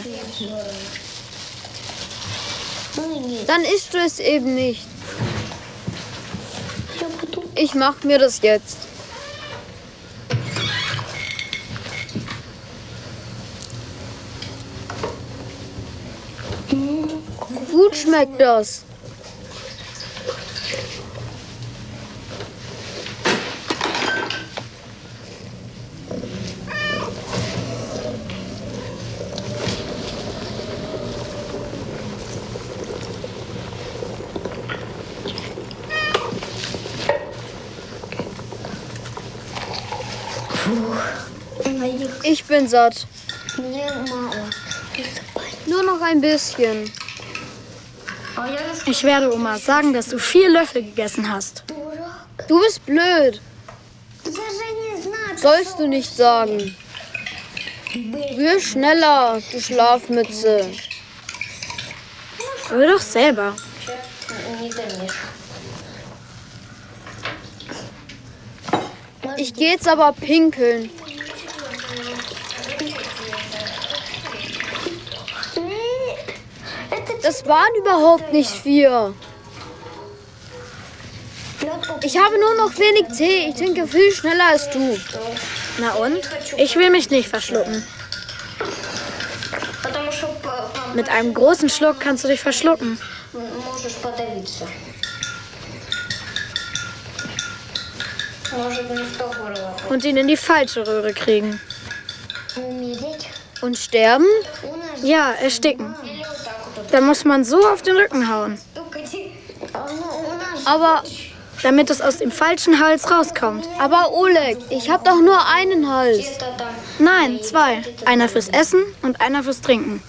Dann isst du es eben nicht. Ich mach mir das jetzt. Gut schmeckt das. Ich bin satt. Nur noch ein bisschen. Ich werde Oma sagen, dass du vier Löffel gegessen hast. Du bist blöd. Sollst du nicht sagen. Rühr schneller, du Schlafmütze. Rühr doch selber. Ich geh jetzt aber pinkeln. Das waren überhaupt nicht vier. Ich habe nur noch wenig Tee. Ich trinke viel schneller als du. Na und? Ich will mich nicht verschlucken. Mit einem großen Schluck kannst du dich verschlucken. Und ihn in die falsche Röhre kriegen. Und sterben? Ja, ersticken. Dann muss man so auf den Rücken hauen. Aber... Damit es aus dem falschen Hals rauskommt. Aber Oleg, ich habe doch nur einen Hals. Nein, zwei. Einer fürs Essen und einer fürs Trinken.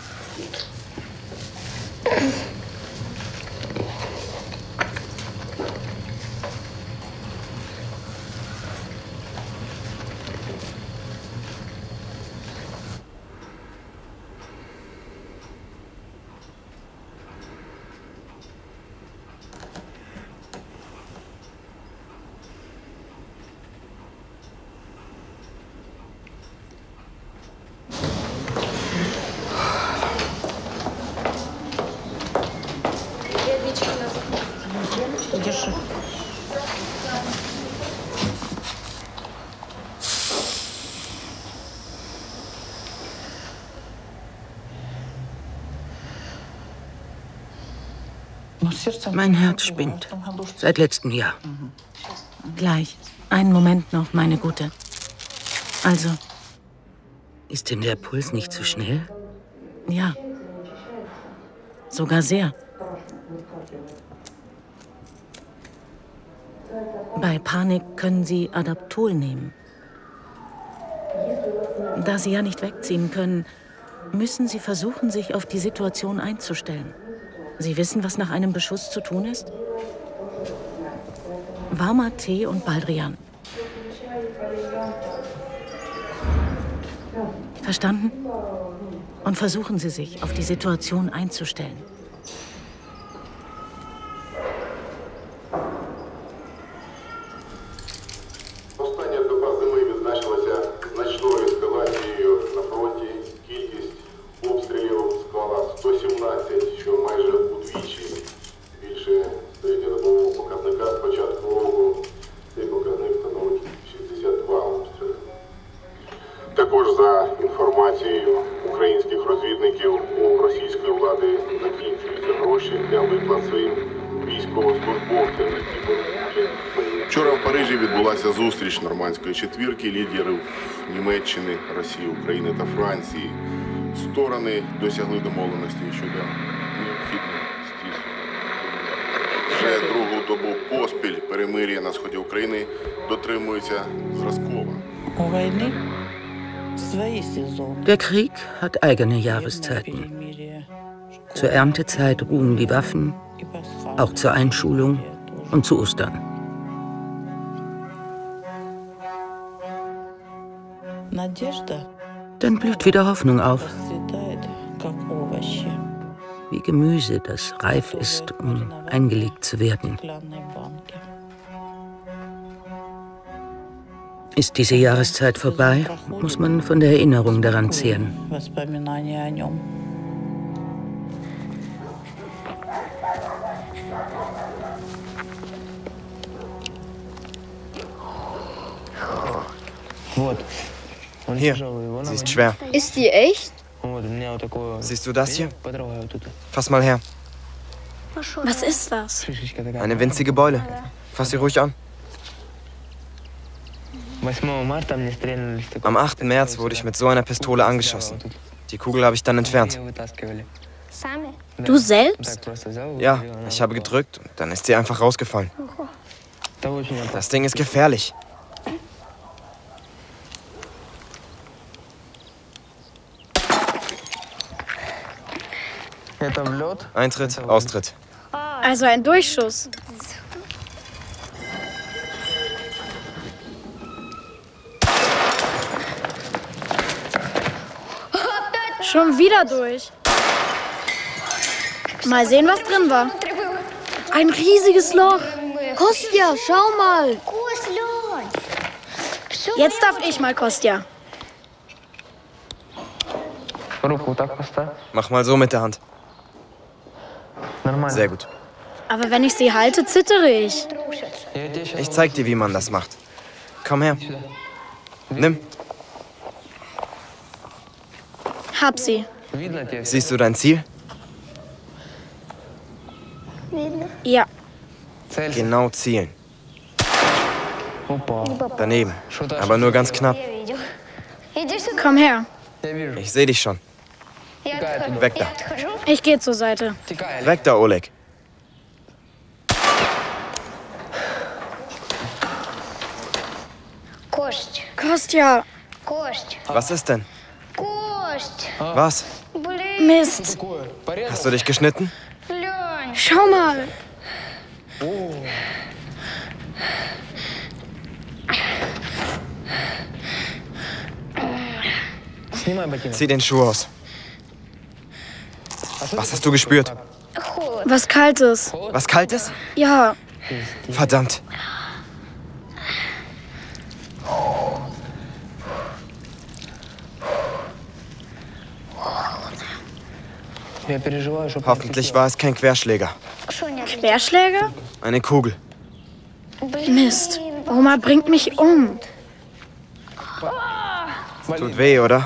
Mein Herz spinnt. Seit letztem Jahr. Gleich. Einen Moment noch, meine Gute. Also. Ist denn der Puls nicht zu schnell? Ja. Sogar sehr. Bei Panik können Sie Adaptol nehmen. Da Sie ja nicht wegziehen können, müssen Sie versuchen, sich auf die Situation einzustellen. Sie wissen, was nach einem Beschuss zu tun ist? Warmer Tee und Baldrian. Verstanden? Und versuchen Sie sich auf die Situation einzustellen. Також за інформацією українських розвідників у російської влади закінчуються гроші для виплат своїм військовослужбовцям, які беруть участь. Вчора в Парижі відбулася зустріч нормандської четвірки лідерів Німеччини, Росії, України та Франції. Сторони досягли домовленості щодо необхідного стісу. Вже другу добу поспіль перемир'я на сході України дотримується зразково. Der Krieg hat eigene Jahreszeiten. Zur Erntezeit ruhen die Waffen, auch zur Einschulung und zu Ostern. Dann blüht wieder Hoffnung auf. Wie Gemüse, das reif ist, um eingelegt zu werden. Ist diese Jahreszeit vorbei, muss man von der Erinnerung daran zehren. Hier, sie ist schwer. Ist die echt? Siehst du das hier? Fass mal her. Was ist das? Eine winzige Beule. Fass sie ruhig an. Am achten März wurde ich mit so einer Pistole angeschossen. Die Kugel habe ich dann entfernt. Du selbst? Ja, ich habe gedrückt und dann ist sie einfach rausgefallen. Das Ding ist gefährlich. Eintritt, Austritt. Also ein Durchschuss. Schon wieder durch. Mal sehen, was drin war. Ein riesiges Loch. Kostja, schau mal. Jetzt darf ich mal, Kostja. Mach mal so mit der Hand. Sehr gut. Aber wenn ich sie halte, zittere ich. Ich zeig dir, wie man das macht. Komm her. Nimm. Hab sie. Siehst du dein Ziel? Ja. Genau zielen. Daneben. Aber nur ganz knapp. Komm her. Ich sehe dich schon. Weg da. Ich gehe zur Seite. Weg da, Oleg. Kostja. Was ist denn? Was? Mist. Hast du dich geschnitten? Schau mal. Zieh den Schuh aus. Was hast du gespürt? Was Kaltes. Was Kaltes? Ja. Verdammt. Hoffentlich war es kein Querschläger. Querschläger? Eine Kugel. Mist. Oma bringt mich um. Tut weh, oder?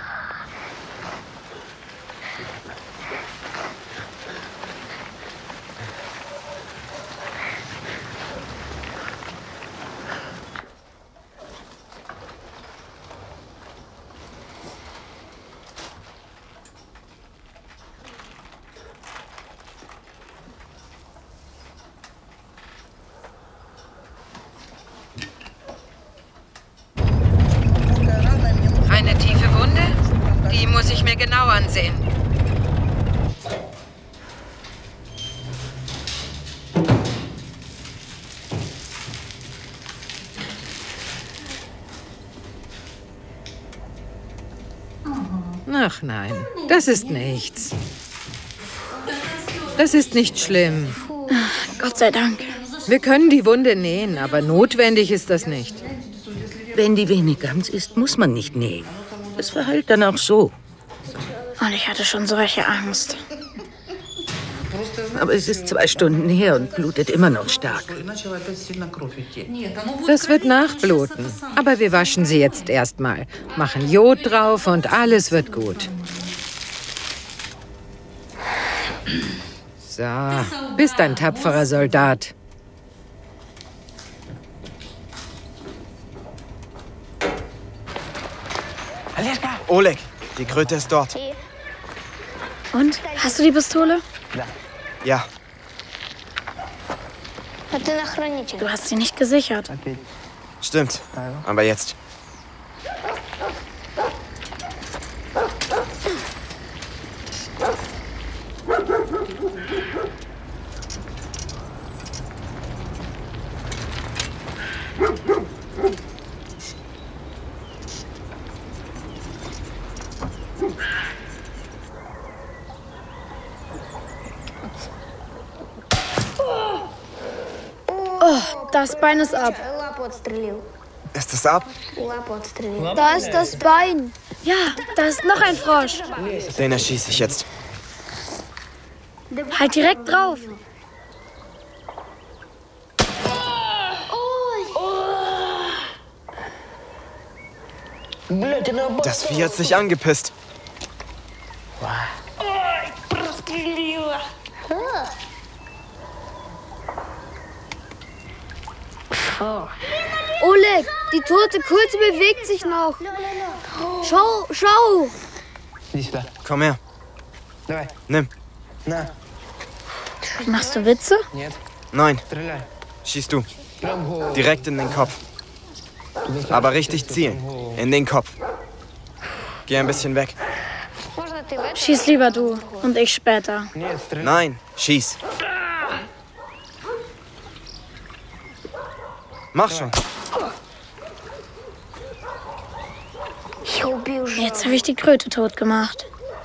Eine tiefe Wunde? Die muss ich mir genau ansehen. Ach nein, das ist nichts. Das ist nicht schlimm. Gott sei Dank. Wir können die Wunde nähen, aber notwendig ist das nicht. Wenn die Vene ganz ist, muss man nicht nähen. Es verheilt dann auch so. Und ich hatte schon solche Angst. Aber es ist zwei Stunden her und blutet immer noch stark. Das wird nachbluten. Aber wir waschen sie jetzt erstmal. Machen Jod drauf und alles wird gut. So, bist ein tapferer Soldat. Oleg, die Kröte ist dort. Und? Hast du die Pistole? Ja. Du hast sie nicht gesichert. Stimmt. Aber jetzt. Oh, das Bein ist ab. Ist es ab? Da ist das Bein. Ja, da ist noch ein Frosch. Den erschieße ich jetzt. Halt direkt drauf. Das Vieh hat sich angepisst. Oleg, die tote Kröte bewegt sich noch. Schau, schau. Komm her. Nimm. Machst du Witze? Nein. Schieß du. Direkt in den Kopf. Aber richtig zielen. In den Kopf. Geh ein bisschen weg. Schieß lieber du und ich später. Nein, schieß. Mach schon. Jetzt habe ich die Kröte tot gemacht.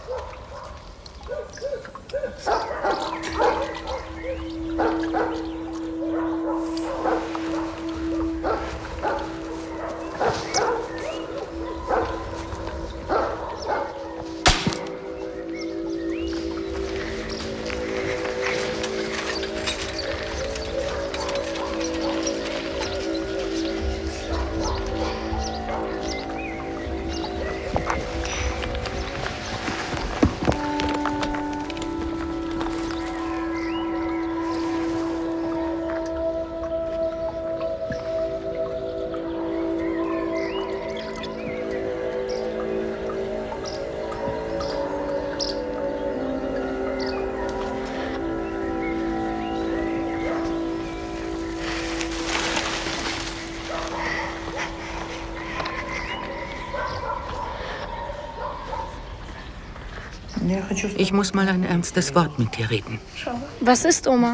Ich muss mal ein ernstes Wort mit dir reden. Was ist, Oma?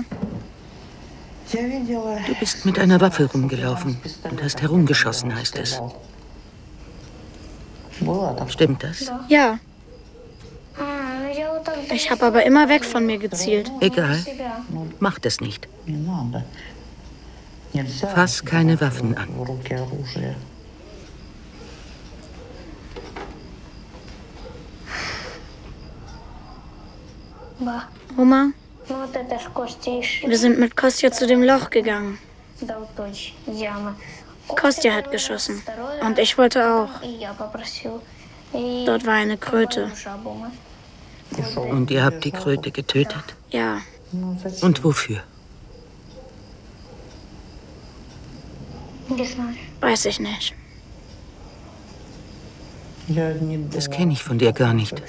Du bist mit einer Waffe rumgelaufen und hast herumgeschossen, heißt es. Stimmt das? Ja. Ich habe aber immer weg von mir gezielt. Egal. Mach das nicht. Fass keine Waffen an. Oma, wir sind mit Kostja zu dem Loch gegangen. Kostja hat geschossen. Und ich wollte auch. Dort war eine Kröte. Und ihr habt die Kröte getötet? Ja. Und wofür? Weiß ich nicht. Das kenne ich von dir gar nicht.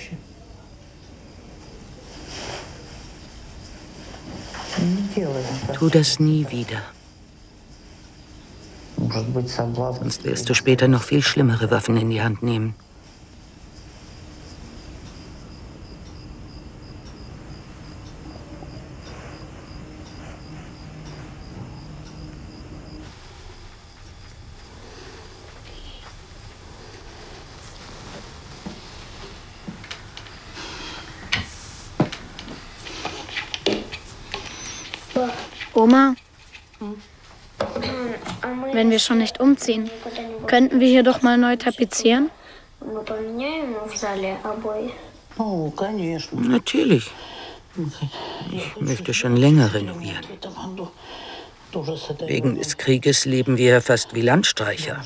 Tu das nie wieder. Sonst wirst du später noch viel schlimmere Waffen in die Hand nehmen. Oma, wenn wir schon nicht umziehen, könnten wir hier doch mal neu tapezieren? Natürlich. Ich möchte schon länger renovieren. Wegen des Krieges leben wir ja fast wie Landstreicher.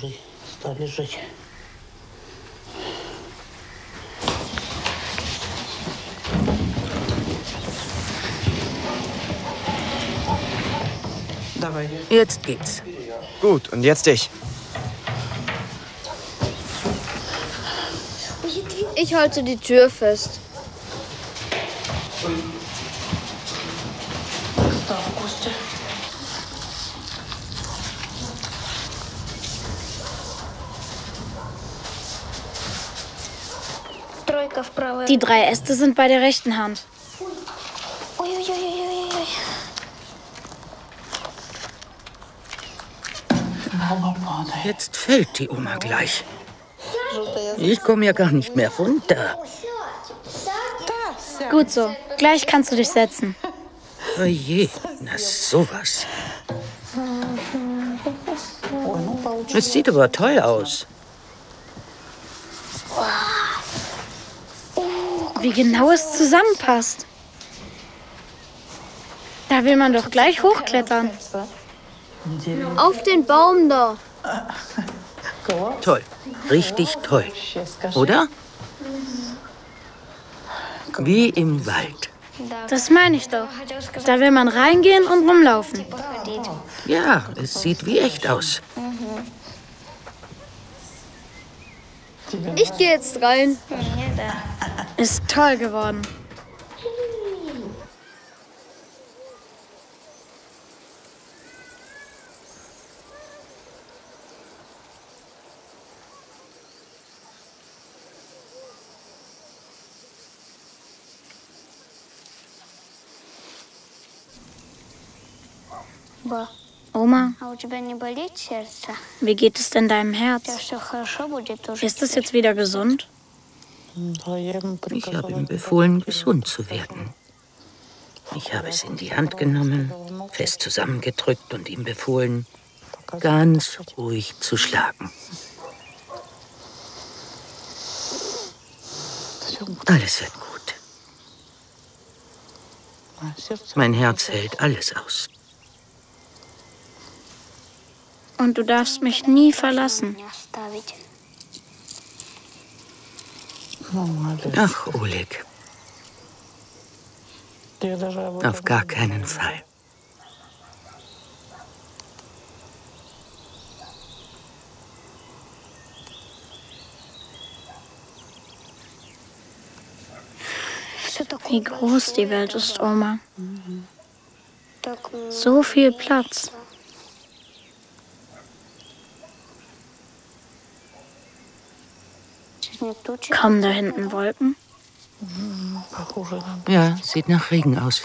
Jetzt geht's. Gut, und jetzt ich. Ich halte die Tür fest. Die drei Äste sind bei der rechten Hand. Jetzt fällt die Oma gleich. Ich komme ja gar nicht mehr runter. Gut so. Gleich kannst du dich setzen. Oh je, na sowas. Es sieht aber toll aus. Wie genau es zusammenpasst. Da will man doch gleich hochklettern. Auf den Baum da. Toll, richtig toll. Oder? Wie im Wald. Das meine ich doch. Da will man reingehen und rumlaufen. Ja, es sieht wie echt aus. Ich gehe jetzt rein. Ist toll geworden. Oma, wie geht es denn deinem Herz? Ist es jetzt wieder gesund? Ich habe ihm befohlen, gesund zu werden. Ich habe es in die Hand genommen, fest zusammengedrückt und ihm befohlen, ganz ruhig zu schlagen. Alles wird gut. Mein Herz hält alles aus. Und du darfst mich nie verlassen. Ach, Oleg. Auf gar keinen Fall. Wie groß die Welt ist, Oma. So viel Platz. Kommen da hinten Wolken? Ja, sieht nach Regen aus.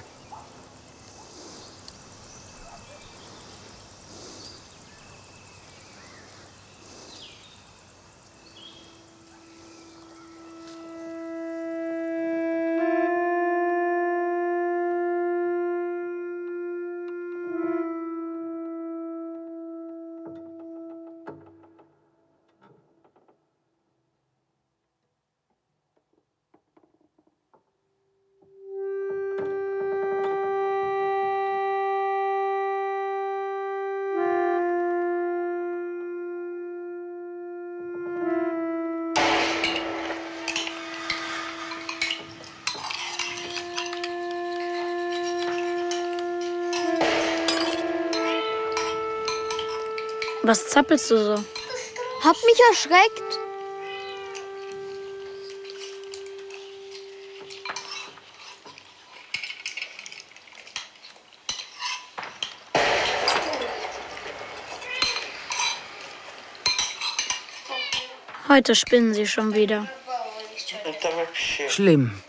Was zappelst du so? Hab mich erschreckt. Heute spinnen sie schon wieder. Schlimm.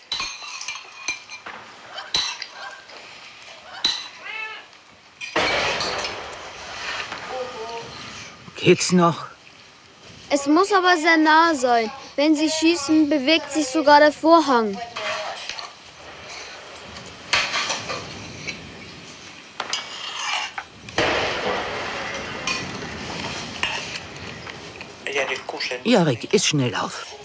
Geht's noch? Es muss aber sehr nah sein. Wenn sie schießen, bewegt sich sogar der Vorhang. Jarek, iss schnell auf.